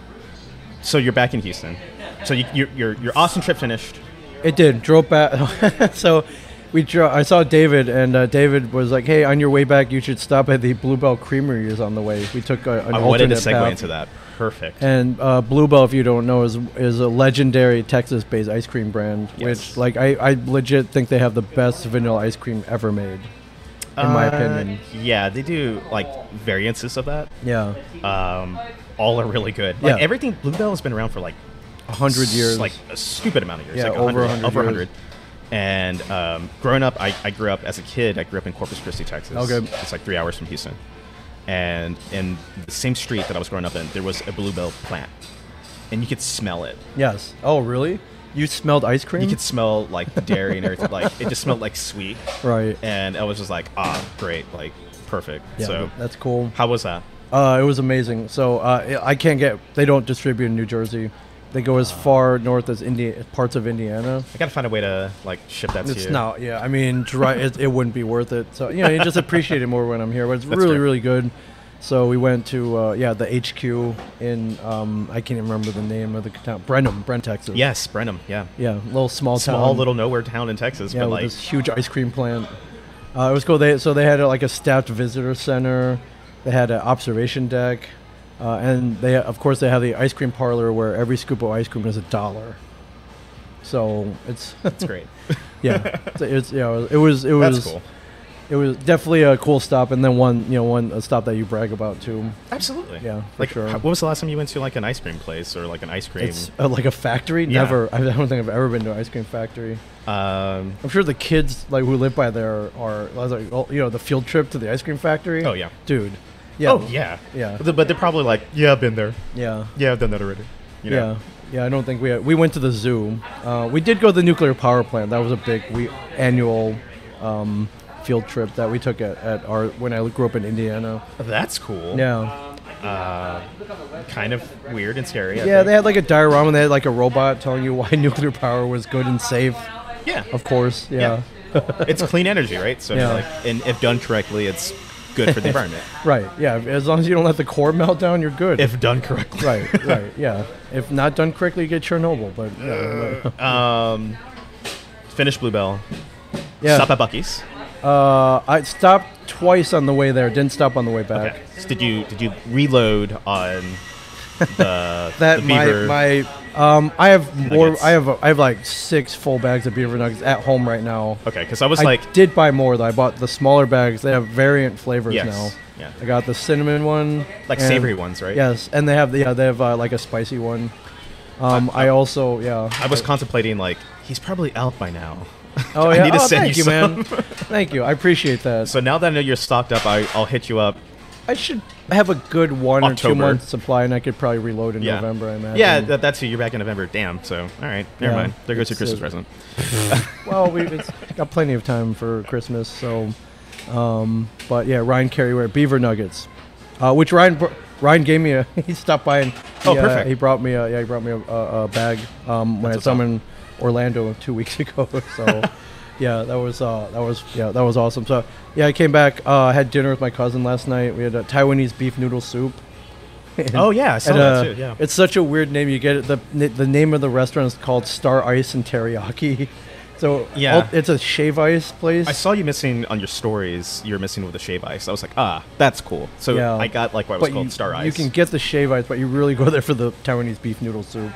so you're back in Houston. So you, your your your Austin trip finished. it did. Drove back. So we dro- I saw David, and uh, David was like, "Hey, on your way back, you should stop at the Bluebell Creamery is on the way." We took a, an I wanted to alternate segue path. into that. Perfect. And uh, Bluebell, if you don't know, is is a legendary Texas-based ice cream brand. Yes. Which, like, I, I legit think they have the best vanilla ice cream ever made, in my Uh, opinion. Yeah, they do like variances of that. Yeah, Um, all are really good. Like Yeah. everything, Bluebell has been around for like a hundred s- years. like a stupid amount of years. Yeah, like over one hundred, one hundred over years. one hundred. And um, growing up, I, I grew up as a kid. I grew up in Corpus Christi, Texas. Okay. It's like three hours from Houston. And in the same street that I was growing up in, there was a Bluebell plant, and you could smell it. Yes. Oh, really? You smelled ice cream? You could smell like the dairy and everything. Like it just smelled like sweet. Right. And I was just like, ah, great, like perfect. Yeah, so that's cool. how was that? Uh, it was amazing. So uh, I can't get. They don't distribute in New Jersey. They go as far north as Indi- parts of Indiana. I gotta find a way to like ship that to It's you. not. Yeah, I mean, dry, it, it wouldn't be worth it. So you know, you just appreciate it more when I'm here. But it's That's really, fair. really good. So we went to uh, yeah the H Q in um, I can't even remember the name of the town. Brenham, Brent, Texas. Yes, Brenham. Yeah, Yeah, little small town. small little nowhere town in Texas, Yeah, but with like this huge ice cream plant. Uh, it was cool. They so they had uh, like a staffed visitor center. They had an observation deck, uh, and they of course they have the ice cream parlor where every scoop of ice cream is a dollar. So it's it's great. yeah, it's, it's yeah it was it was That's cool. it was definitely a cool stop, and then one you know one a stop that you brag about too. Absolutely. Yeah, for Like, sure. how- what was the last time you went to like an ice cream place or like an ice cream? It's uh, like a factory. Yeah. Never. I don't think I've ever been to an ice cream factory. Um, I'm sure the kids like who live by there are, are like, oh, you know, the field trip to the ice cream factory. oh yeah. dude. Yeah. Oh yeah. Yeah. But but they're probably like, yeah, I've been there. Yeah. Yeah, I've done that already. You know? Yeah. Yeah. I don't think we we went to the zoo. Uh, we did go to the nuclear power plant. That was a big we annual um, field trip that we took at, at our when I grew up in Indiana. That's cool. Yeah. Uh, kind of weird and scary. I Yeah. think. They had like a diorama. They had like a robot telling you why nuclear power was good and safe. yeah. Of course. Yeah. It's clean energy, right? So Yeah. like, and if done correctly, it's good for the environment. Right. Yeah. As long as you don't let the core melt down, you're good. If done correctly. right. Right. Yeah. If not done correctly, you get Chernobyl. But yeah. Um, finish Bluebell. yeah. Stop at Bucky's. Uh, I stopped twice on the way there. Didn't stop on the way back. Okay. So did you did you reload on the That the beaver? my my um I have more. Nuggets. I have a, I have like six full bags of beaver nuggets at home right now. Okay, because I was I like, did buy more though. I bought the smaller bags. They have variant flavors yes, now. yeah, I got the cinnamon one, like and- savory ones, right? Yes, and they have the yeah they have uh, like a spicy one. Um, I- I also yeah. I was contemplating like he's probably out by now. Oh I yeah. need to oh, send thank you you, man. some. Thank you. I appreciate that. So now that I know you're stocked up, I, I'll hit you up. I should have a good one or two October. month supply, and I could probably reload in Yeah. November. I imagine. Yeah, that, that's who you're back in November. Damn. So all right, never Yeah, mind. There goes your it's, Christmas uh, present. Well, we it's got plenty of time for Christmas, so. Um, but yeah, Ryan Carryware Beaver Nuggets, uh, which Ryan br- Ryan gave me a. He stopped by and he, Oh, uh, perfect. he brought me a yeah he brought me a, a, a bag um, when I That's saw him what's in Orlando two weeks ago. So yeah, that was uh, that was yeah that was awesome. So yeah, I came back. Uh, I had dinner with my cousin last night. We had a Taiwanese beef noodle soup. And- Oh yeah, I saw and, that uh, too. Yeah. It's such a weird name. You get it. The the name of the restaurant is called Star Ice and Teriyaki. So Yeah. all- it's a shave ice place. I saw you missing on your stories. You're missing with the shave ice. I was like, ah, that's cool. So Yeah. I got like what was but called you, Star Ice. you can get the shave ice, but you really go there for the Taiwanese beef noodle soup.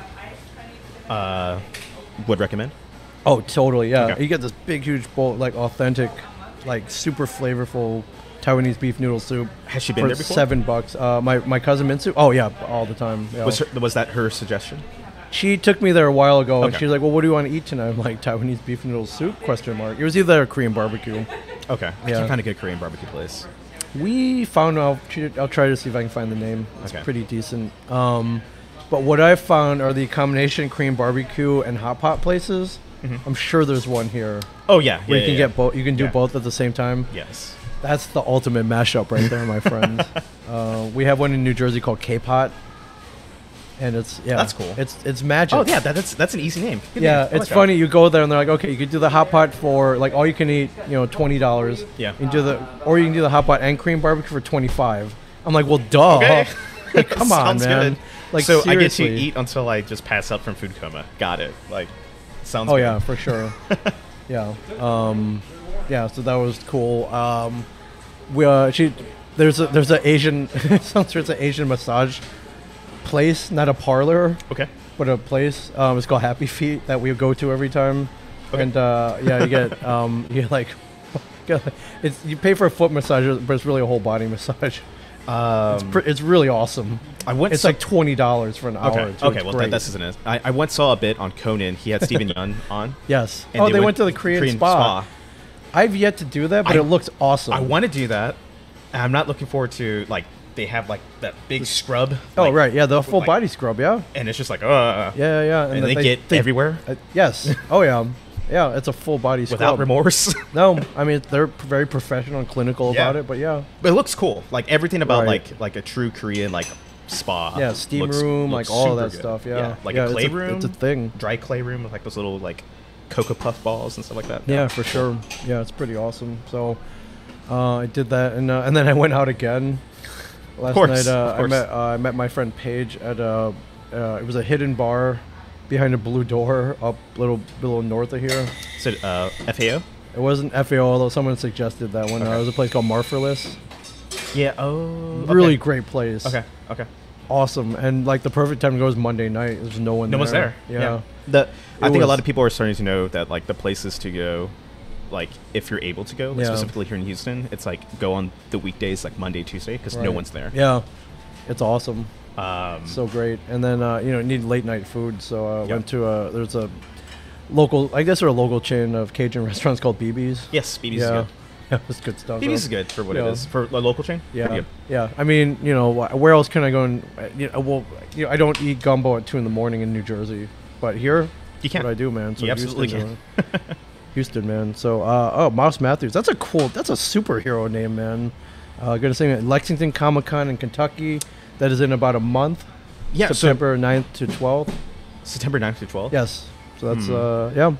uh, would recommend. Oh, totally. Yeah, Okay. you get this big, huge bowl, like authentic, like super flavorful Taiwanese beef noodle soup. Has she been for there before? Seven bucks. Uh, my my cousin Minsu. Oh yeah, all the time. Yeah. Was her, was that her suggestion? She took me there a while ago, and Okay. she was like, "Well, what do you want to eat tonight?" I'm like, "Taiwanese beef noodle soup?" Question mark. It was either a Korean barbecue. Okay, I Yeah. can't find a good Korean barbecue place. We found out. I'll try to see if I can find the name. It's Okay. pretty decent. Um, but what I found are the combination Korean barbecue and hot pot places. I'm sure there's one here Oh yeah, where yeah, you can yeah, get both. You can do Yeah. both at the same time. yeah. Yes. That's the ultimate mashup right there, my friends. Uh, we have one in New Jersey called K-Pot, and it's yeah, That's cool. It's it's magic. Oh yeah, that, that's that's an easy name. Good Yeah, name. I it's like that. funny. You go there and they're like, okay, you could do the hot pot for like all you can eat, you know, twenty dollars. Yeah. You can do the, or you can do the hot pot and cream barbecue for twenty five. I'm like, well, duh. Okay. Like, come on, Sounds man. good. Like, so I get to seriously. eat until I just pass out from food coma. Got it. Like, sounds. Oh good. yeah, for sure. yeah. Um, yeah. So that was cool. Um, we uh, she there's a there's a Asian some sort of Asian massage place, not a parlor, Okay. but a place. Um, it's called Happy Feet that we go to every time. Okay. And uh, yeah, you get um, you get like it's you pay for a foot massage, but it's really a whole body massage. Um, It's, pr- it's really awesome. I went. It's so- like twenty dollars for an hour. okay. too. Okay. It's Well, great. that, this isn't it. I, I once saw a bit on Conan. He had Stephen Yun on. yes. and Oh, they, went, to the Korean, spa. I've yet to do that, but I- it looks awesome. I want to do that. And I'm not looking forward to like they have like that big scrub. Oh like, right, yeah, the full like- body scrub, yeah, And it's just like, uh, yeah, yeah. and, then they, get everywhere uh, yes. Oh yeah, yeah. It's a full body scrub. without remorse. No, I mean they're p- very professional and clinical Yeah. about it, but yeah, But it looks cool. Like everything about Right. like like a true Korean like spa. yeah, steam looks- room, looks like all of super that good. stuff. Yeah, Like yeah, a clay it's room. It's a thing. Dry clay room with like those little like cocoa puff balls and stuff like that. Yeah, for sure. Yeah, it's pretty awesome. So uh, I did that, and uh, and then I went out again last course, night. Uh, of I course. met uh, I met my friend Paige at a uh, it was a hidden bar behind a blue door up little little north of here. So uh, F A O. It wasn't F A O, although someone suggested that one. Uh, Okay. it was a place called Marferless. Yeah. Oh. Really okay. great place. Okay. Okay. Awesome. And like the perfect time to go is Monday night. There's no one No there. one's there. Yeah. The I It think a lot was- of people are starting to know that like the places to go, like if you're able to go, like, Yeah. specifically here in Houston, it's like go on the weekdays like Monday, Tuesday, because no Right. one's there. Yeah. It's awesome. Um, So great. And then uh, you know, need late night food, so I uh, Yeah. went to a there's a local I guess they're a local chain of Cajun restaurants called B B's. yes, B B's yeah. is good. Yeah, it's good stuff. B B's so- is good for what Yeah. it is for a local chain. Yeah, Pretty good. yeah. I mean, you know, wh- where else can I go? And uh, you know, well, you know, I don't eat gumbo at two in the morning in New Jersey, but here, You that's can. what I do, man. So You absolutely Houston, uh, Houston, man. So, uh, oh, Mouse Matthews. That's a cool. That's a superhero name, man. Uh, gonna say Lexington Comic Con in Kentucky. That is in about a month. Yeah. September ninth to twelfth. So September ninth to twelfth. Yes. So that's Hmm. uh, yeah.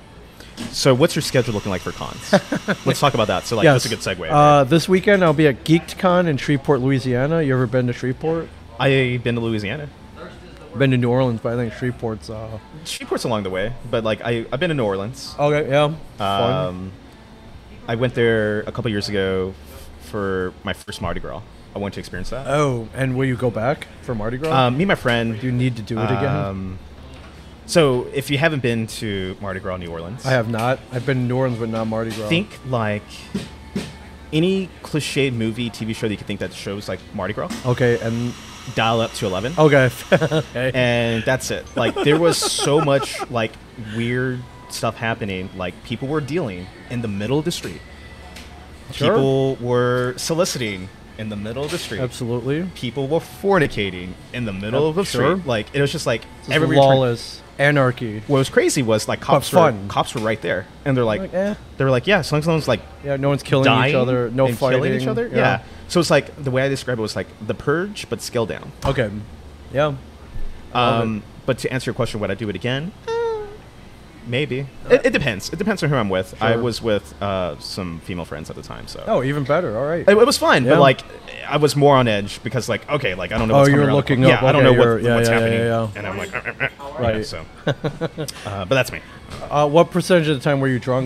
So what's your schedule looking like for cons? Let's talk about that. So like, yes. that's a good segue. Uh, this weekend I'll be at GeekedCon in Shreveport, Louisiana. You ever been to Shreveport? I've been to Louisiana. Been to New Orleans, but I think Shreveport's. Uh, Shreveport's along the way, but like I I've been to New Orleans. okay, yeah. Fun. Um, I went there a couple years ago for my first Mardi Gras. I went to experience that. Oh, and will you go back for Mardi Gras? Um, me and my friend. Do you need to do it again? Um, so if you haven't been to Mardi Gras New Orleans, I have not. I've been to New Orleans, but not Mardi Gras. think like any cliched movie, T V show that you could think that shows like Mardi Gras, Okay, and dial up to eleven. okay, okay. And that's it. Like there was so much like weird stuff happening. Like people were dealing in the middle of the street. Sure. People were soliciting in the middle of the street. Absolutely. People were fornicating in the middle Yep, of the sure. street. Like it was just like Just every turn- lawless anarchy. What was crazy was like cops But were fun. cops were right there, and they're like, Like, eh. they were like, yeah, as long as someone's like Yeah, no one's killing dying each other. No and fighting. killing each other. Yeah. So it's like the way I describe it was like the Purge, but scaled down. Okay. Yeah. Love Um, but to answer your question, would I do it again? Eh, maybe. It, it depends. It depends on who I'm with. I Sure. was with uh, some female friends at the time, so Oh, even better. All right. it, it was fun. Yeah. But like, I was more on edge because like, okay, like I don't know. Oh, What's you coming were around the looking corner. up, Yeah, I don't okay, know what, you're- yeah, what's yeah, happening, yeah, yeah. and I'm like, uh, uh, uh, you know, Right. so, uh, but that's me. Uh, what percentage of the time were you drunk?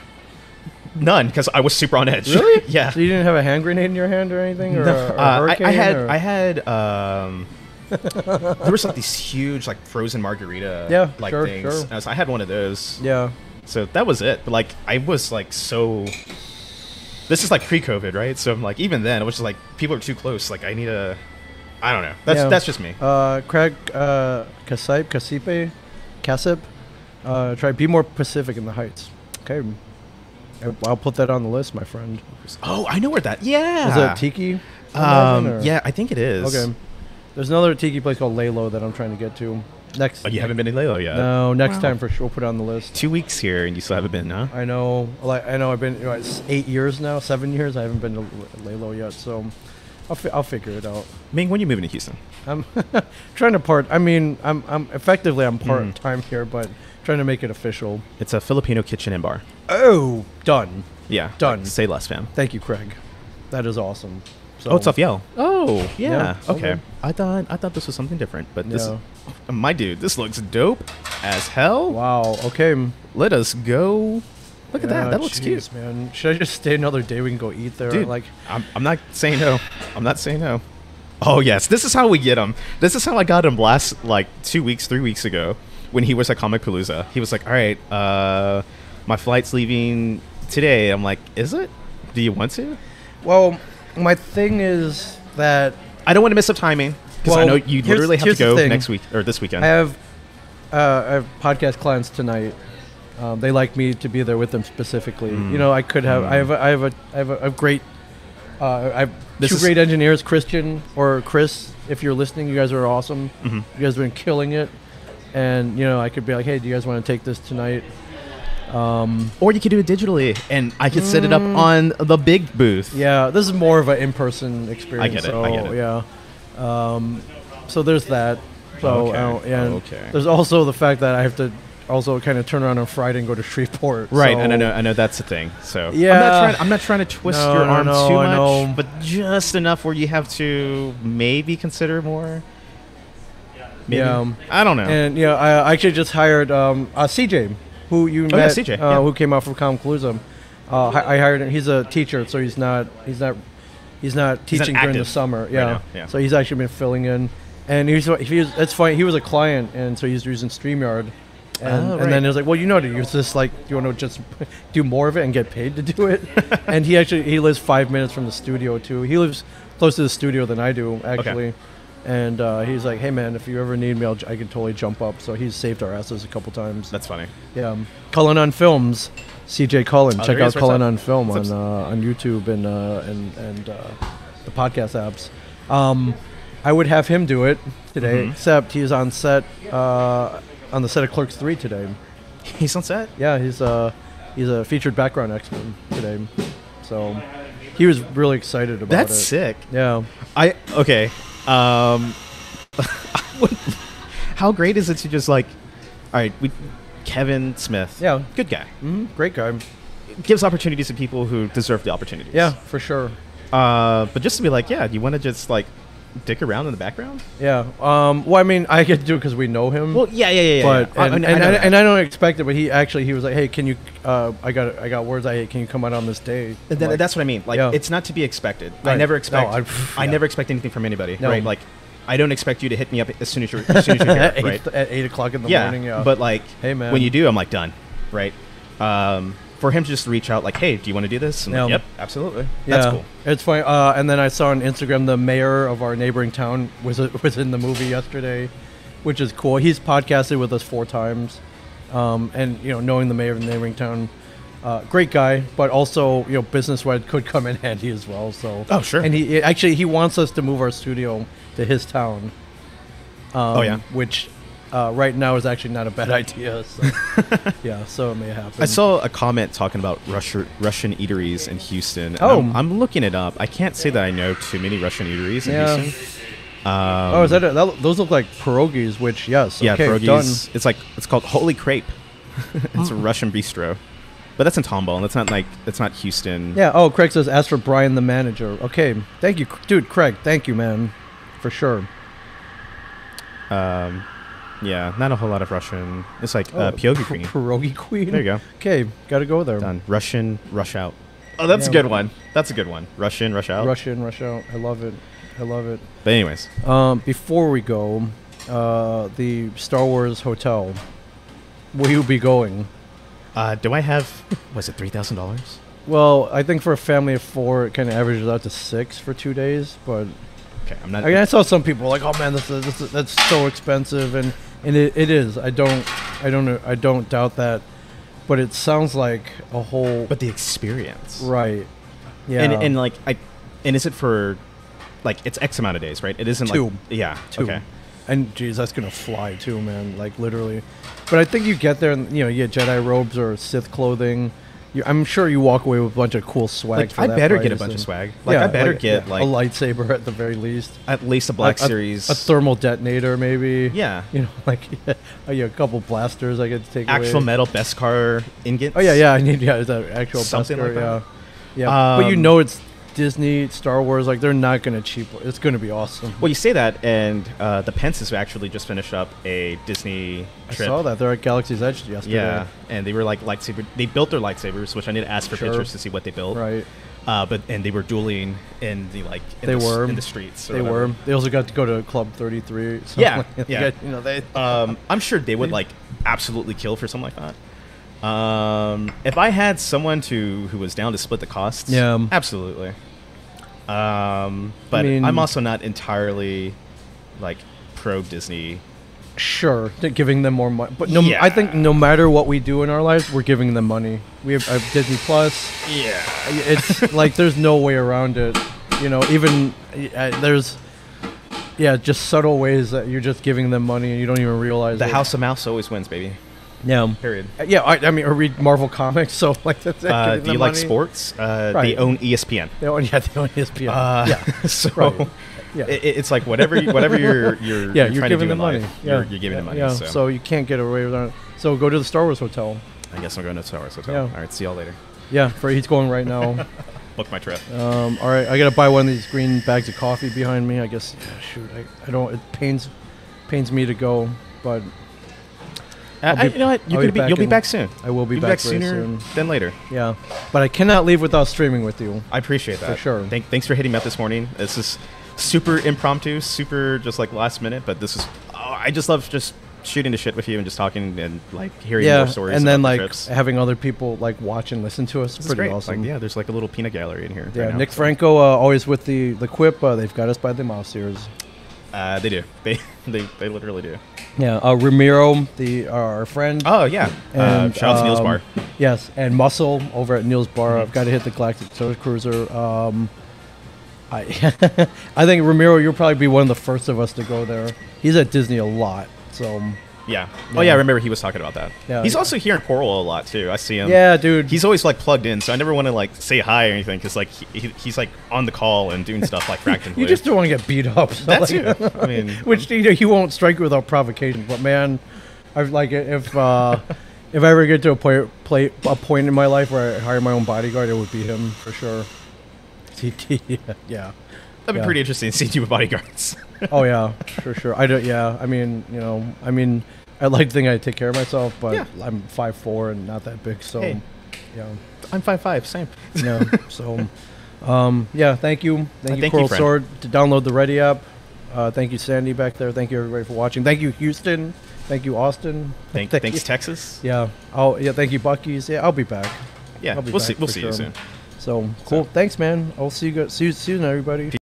None, because I was super on edge. Really? yeah. So you didn't have a hand grenade in your hand or anything, or, No, a, or a uh, I, hurricane? I had or- I had um, there was like these huge like frozen margarita Yeah, like sure, things. sure. Uh, so I had one of those. Yeah. So that was it. But like I was like so. This is like pre-COVID, right? So I'm like even then it was just like people are too close. Like I need a. I don't know. That's Yeah. that's just me. Uh, Craig uh, Kasip, Kasipe, Kasip, uh, try be more Pacific in the Heights. Okay. I- I'll put that on the list, my friend. Oh, I know where that. Yeah. Is it Tiki? I Um, imagine, or- yeah, I think it is. Okay. There's another Tiki place called Lalo that I'm trying to get to. Next. Oh, you haven't been in Lalo yet. No, next Wow. time for sure. We'll put it on the list. Two weeks here and you still haven't been, huh? I know. Like I know. I've been you know, it's eight years now, seven years. I haven't been to L- Lalo yet, so I'll fi- I'll figure it out. Ming, when you moving to Houston? I'm trying to part. I mean, I'm I'm effectively I'm Hmm. part time here, but trying to make it official. It's a Filipino kitchen and bar. Oh, done. Yeah. Done. Say less, fam. Thank you, Craig. That is awesome. So, Oh, it's off Yale. Oh, yeah. Yeah, Okay. okay. I thought I thought this was something different, but this, Yeah. is, my dude, this looks dope as hell. Wow. Okay. Let us go. Look at Yeah, that. That looks jeez, cute, man. Should I just stay another day? We can go eat there. dude. Like, I'm, I'm not saying no. I'm not saying no. Oh yes, this is how we get him. This is how I got him last like two weeks, three weeks ago when he was at Comic Palooza. He was like, "All right, uh, my flight's leaving today." I'm like, "Is it? Do you want to?" well, my thing is that I don't want to miss up timing because I Well, know you here's- literally have to here's the go thing. next week or this weekend. I have uh, I have podcast clients tonight. Um, they like me to be there with them specifically. Mm. You know, I could have. Mm. I have. A, I have a. I have a, a great. Uh, I have This two is- great engineers, Christian or Chris. If you're listening, you guys are awesome. Mhm. You guys have been killing it. And you know, I could be like, hey, do you guys want to take this tonight? Um, Or you could do it digitally, and I could set it up on the big booth. yeah, this is more of an in-person experience. get it, So, I get it. Yeah. Um, so there's that. So Okay, I don't- and okay. there's also the fact that I have to also kind of turn around on Friday and go to Shreveport. Right, so- and I know, I know that's the thing. So Yeah. I'm not trying. I'm not trying to twist No, your no, arm no, too I much, know. but just enough where you have to maybe consider more. Maybe. Yeah, um, I don't know. And yeah, I actually just hired um, uh, C J, who you Oh, yeah, met, C J, uh, yeah. who came out from Comic Palooza. Uh, I I hired him. He's a teacher, so he's not he's not he's not He's not teaching during the active summer. right Yeah. now, yeah. So he's actually been filling in, and he's he was that's funny. He was a client, and so he's using StreamYard. And, Oh, and right. then it was like, well, you know how to use this. Like, do you want to just do more of it and get paid to do it? And he actually he lives five minutes from the studio too. He lives closer to the studio than I do actually. And uh, he's like, hey man, if you ever need me, I'll, j- I can totally jump up. So he's saved our asses a couple times. That's funny. Yeah, um, Cullen on Films, C J Cullen. Oh, Check there he out is, right Cullen side. on Film What's on up? uh, on YouTube and uh, and and uh, the podcast apps. Um, I would have him do it today, Mhm. except he's on set uh, on the set of Clerks three today. He's on set. Yeah, he's uh he's a featured background expert today, so he was really excited about That's it. sick. Yeah. I okay. Um, how great is it to just like, all right, we Kevin Smith. Yeah. good guy. hmm Great guy. Gives opportunities to people who deserve the opportunities. Yeah, for sure. Uh, but just to be like, yeah, you want to just like dick around in the background. Yeah. Um. Well, I mean, I get to do it because we know him. Well, yeah, yeah, yeah. yeah, But yeah. and, I, and, I, I know I, that. and I don't expect it, but he actually he was like, hey, can you? Uh, I got I got words. I can you come out on this day? And then Like, that's what I mean. Like, yeah. it's not to be expected. I Right. never No, expect. I- I, yeah. never expect anything from anybody. No. Right. Like, I don't expect you to hit me up as soon as you're as soon as you're here. at, eight, right. at eight o'clock in the Yeah. morning. Yeah. But like, Hey, man. when you do, I'm like done. Right. Um, for him to just reach out, like, hey, do you want to do this? I'm like, Yeah. yep, absolutely. yeah, That's cool. It's funny. Uh, and then I saw on Instagram the mayor of our neighboring town was was in the movie yesterday, which is cool. He's podcasted with us four times, um, and you know, knowing the mayor of the neighboring town. Uh, great guy, but also you know, business wise could come in handy as well. So Oh, sure. And he actually he wants us to move our studio to his town. Um, Oh, yeah. which uh, right now is actually not a bad idea. So. Yeah, so it may happen. I saw a comment talking about Russia, Russian eateries in Houston. and Oh. I'm, I'm looking it up. I can't say that I know too many Russian eateries in Yeah. Houston. Um, Oh, is that, it? that those look like pierogies? Which yes, Yeah, okay, pierogies. done. It's like it's called Holy Crepe. It's a Russian bistro, but that's in Tomball. And that's not like that's not Houston. Yeah. Oh, Craig says ask for Brian the manager. Okay, thank you, dude. Craig, thank you, man, for sure. Um, yeah, not a whole lot of Russian. It's like uh, Oh, pierogi p- queen. Pierogi queen. There you go. Okay, gotta go there. Done. Russian rush out. Oh, that's a Yeah. good one. That's a good one. Russian rush out. Russian, rush out. I love it. I love it. But anyways, Um, before we go, uh, the Star Wars hotel. Will you be going? uh, do I have? Was it three thousand dollars? Well, I think for a family of four, it kind of averages out to six for two days. But Okay, I'm not. I, mean, I saw some people like, "Oh man, this is, this is, that's so expensive," and and it, it is. I don't, I don't, know- I don't doubt that. But it sounds like a whole but the experience. right. Yeah, And and like I, and is it for, like it's X amount of days, right? It isn't Two. like yeah. Two. Okay. And geez, that's gonna fly too, man. Like literally. But I think you get there, and you know, you get Jedi robes or Sith clothing. You, I'm sure you walk away with a bunch of cool swag. Like for I that better get a price bunch of and- swag. Like yeah, I better get yeah, like a lightsaber at the very least. at least a Black Like, a- Series. a, thermal detonator, maybe. Yeah. You know, like yeah, a couple blasters I get to take Actual away. metal Beskar ingots. Oh yeah, yeah. I need yeah, the actual Something Beskar, like that. Yeah, yeah. but you Um, know, it's Disney, Star Wars. Like they're not gonna cheap. It's gonna be awesome. Well, you say that, and uh, the Pences actually just finished up a Disney I trip. saw that they're at Galaxy's Edge yesterday. Yeah, and they were like lightsaber. They built their lightsabers, which I need to ask for Sure. pictures to see what they built. Right. Uh, but and they were dueling in the like. In They the, s- were. in the streets. or They whatever. were. They also got to go to Club thirty-three. So Yeah, like, they yeah. got- you know, they. Um, I'm sure they would like absolutely kill for something like that. Um, if I had someone to who was down to split the costs, Yeah. absolutely. Um, but mean- I'm also not entirely like pro Disney. Sure, they're giving them more money, but no, Yeah. I think no matter what we do in our lives, we're giving them money. We have, have Disney Plus. Yeah, It's like there's no way around it. You know, even uh, there's, yeah, just subtle ways that you're just giving them money and you don't even realize the it. House of Mouse always wins, baby. Yeah, Period. Uh, yeah. I, I mean, or read Marvel comics. So like, that's Uh, giving do them you like money. sports? Uh, They Right. own E S P N. They own, yeah, they own E S P N. Uh, yeah, so right. Yeah. it, it's like whatever you, whatever you're you're, yeah, you're, you're trying giving to do them in money. life, Yeah, you're, you're giving them money. Yeah, so. so you can't get away with that. So go to the Star Wars hotel. I guess I'm going to Star Wars Hotel. Yeah. All right, see y'all later. Yeah, for he's going right now. Book my trip. Um, all right, I gotta buy one of these green bags of coffee behind me. I guess. Yeah, shoot, I, I don't. It pains pains me to go, but Uh, I'll I- be- you know what? You're I'll be gonna be, back you'll be in- back soon. I will be You'll back, be back very sooner soon. than later. Yeah, but I cannot leave without streaming with you. I appreciate that. For sure. Thank, thanks for hitting me up this morning. This is super impromptu, super just like last minute, but this is. Oh, I just love just shooting the shit with you and just talking and like hearing Yeah, more stories. and then about the like trips. having other people like watch and listen to us. This is Pretty great. awesome. Like, yeah, there's like a little peanut gallery in here. Yeah, right now. Nick Franco uh, always with the the quip. Uh, they've got us by the mouse ears. Uh, they do. They they they literally do. Yeah, uh, Ramiro, the uh, our friend. Oh yeah. uh, And, shout out to Neil's um, Bar. Yes, and Muscle over at Neil's Bar. Mm-hmm. I've got to hit the Galactic Soda Cruiser. Um, I I think Ramiro, you'll probably be one of the first of us to go there. He's at Disney a lot, so Yeah. Oh yeah, I remember he was talking about that. Yeah. He's also here in Coral a lot too. I see him. yeah, dude. He's always like plugged in, so I never want to like say hi or anything because like he, he, he's like on the call and doing stuff like Frackton. you just don't want to get beat up. So That's like- you. I mean, which you know, he won't strike you without provocation. But man, I've like if uh, if I ever get to a point, play, a point in my life where I hire my own bodyguard, it would be him for sure. yeah, That'd be Yeah. pretty interesting seeing you with bodyguards. Oh yeah, for sure. I don't. Yeah, I mean, you know, I mean, I like to think I take care of myself, but Yeah. I'm five four and not that big, so Hey. yeah, I'm five five, same. yeah. So, um, yeah. Thank you, thank Uh, you, thank you, Coral friend. Sword, to download the Ready app. Uh, thank you, Sandy back there. Thank you, everybody, for watching. Thank you, Houston. Thank you, Austin. Thank, Thank thanks, you. Texas. Yeah. Oh yeah. Thank you, Bucky's. Yeah, I'll be back. Yeah, I'll be we'll back see. We'll for see you sure. soon. So cool. Thanks, man. I'll see you. Go- see you soon, everybody.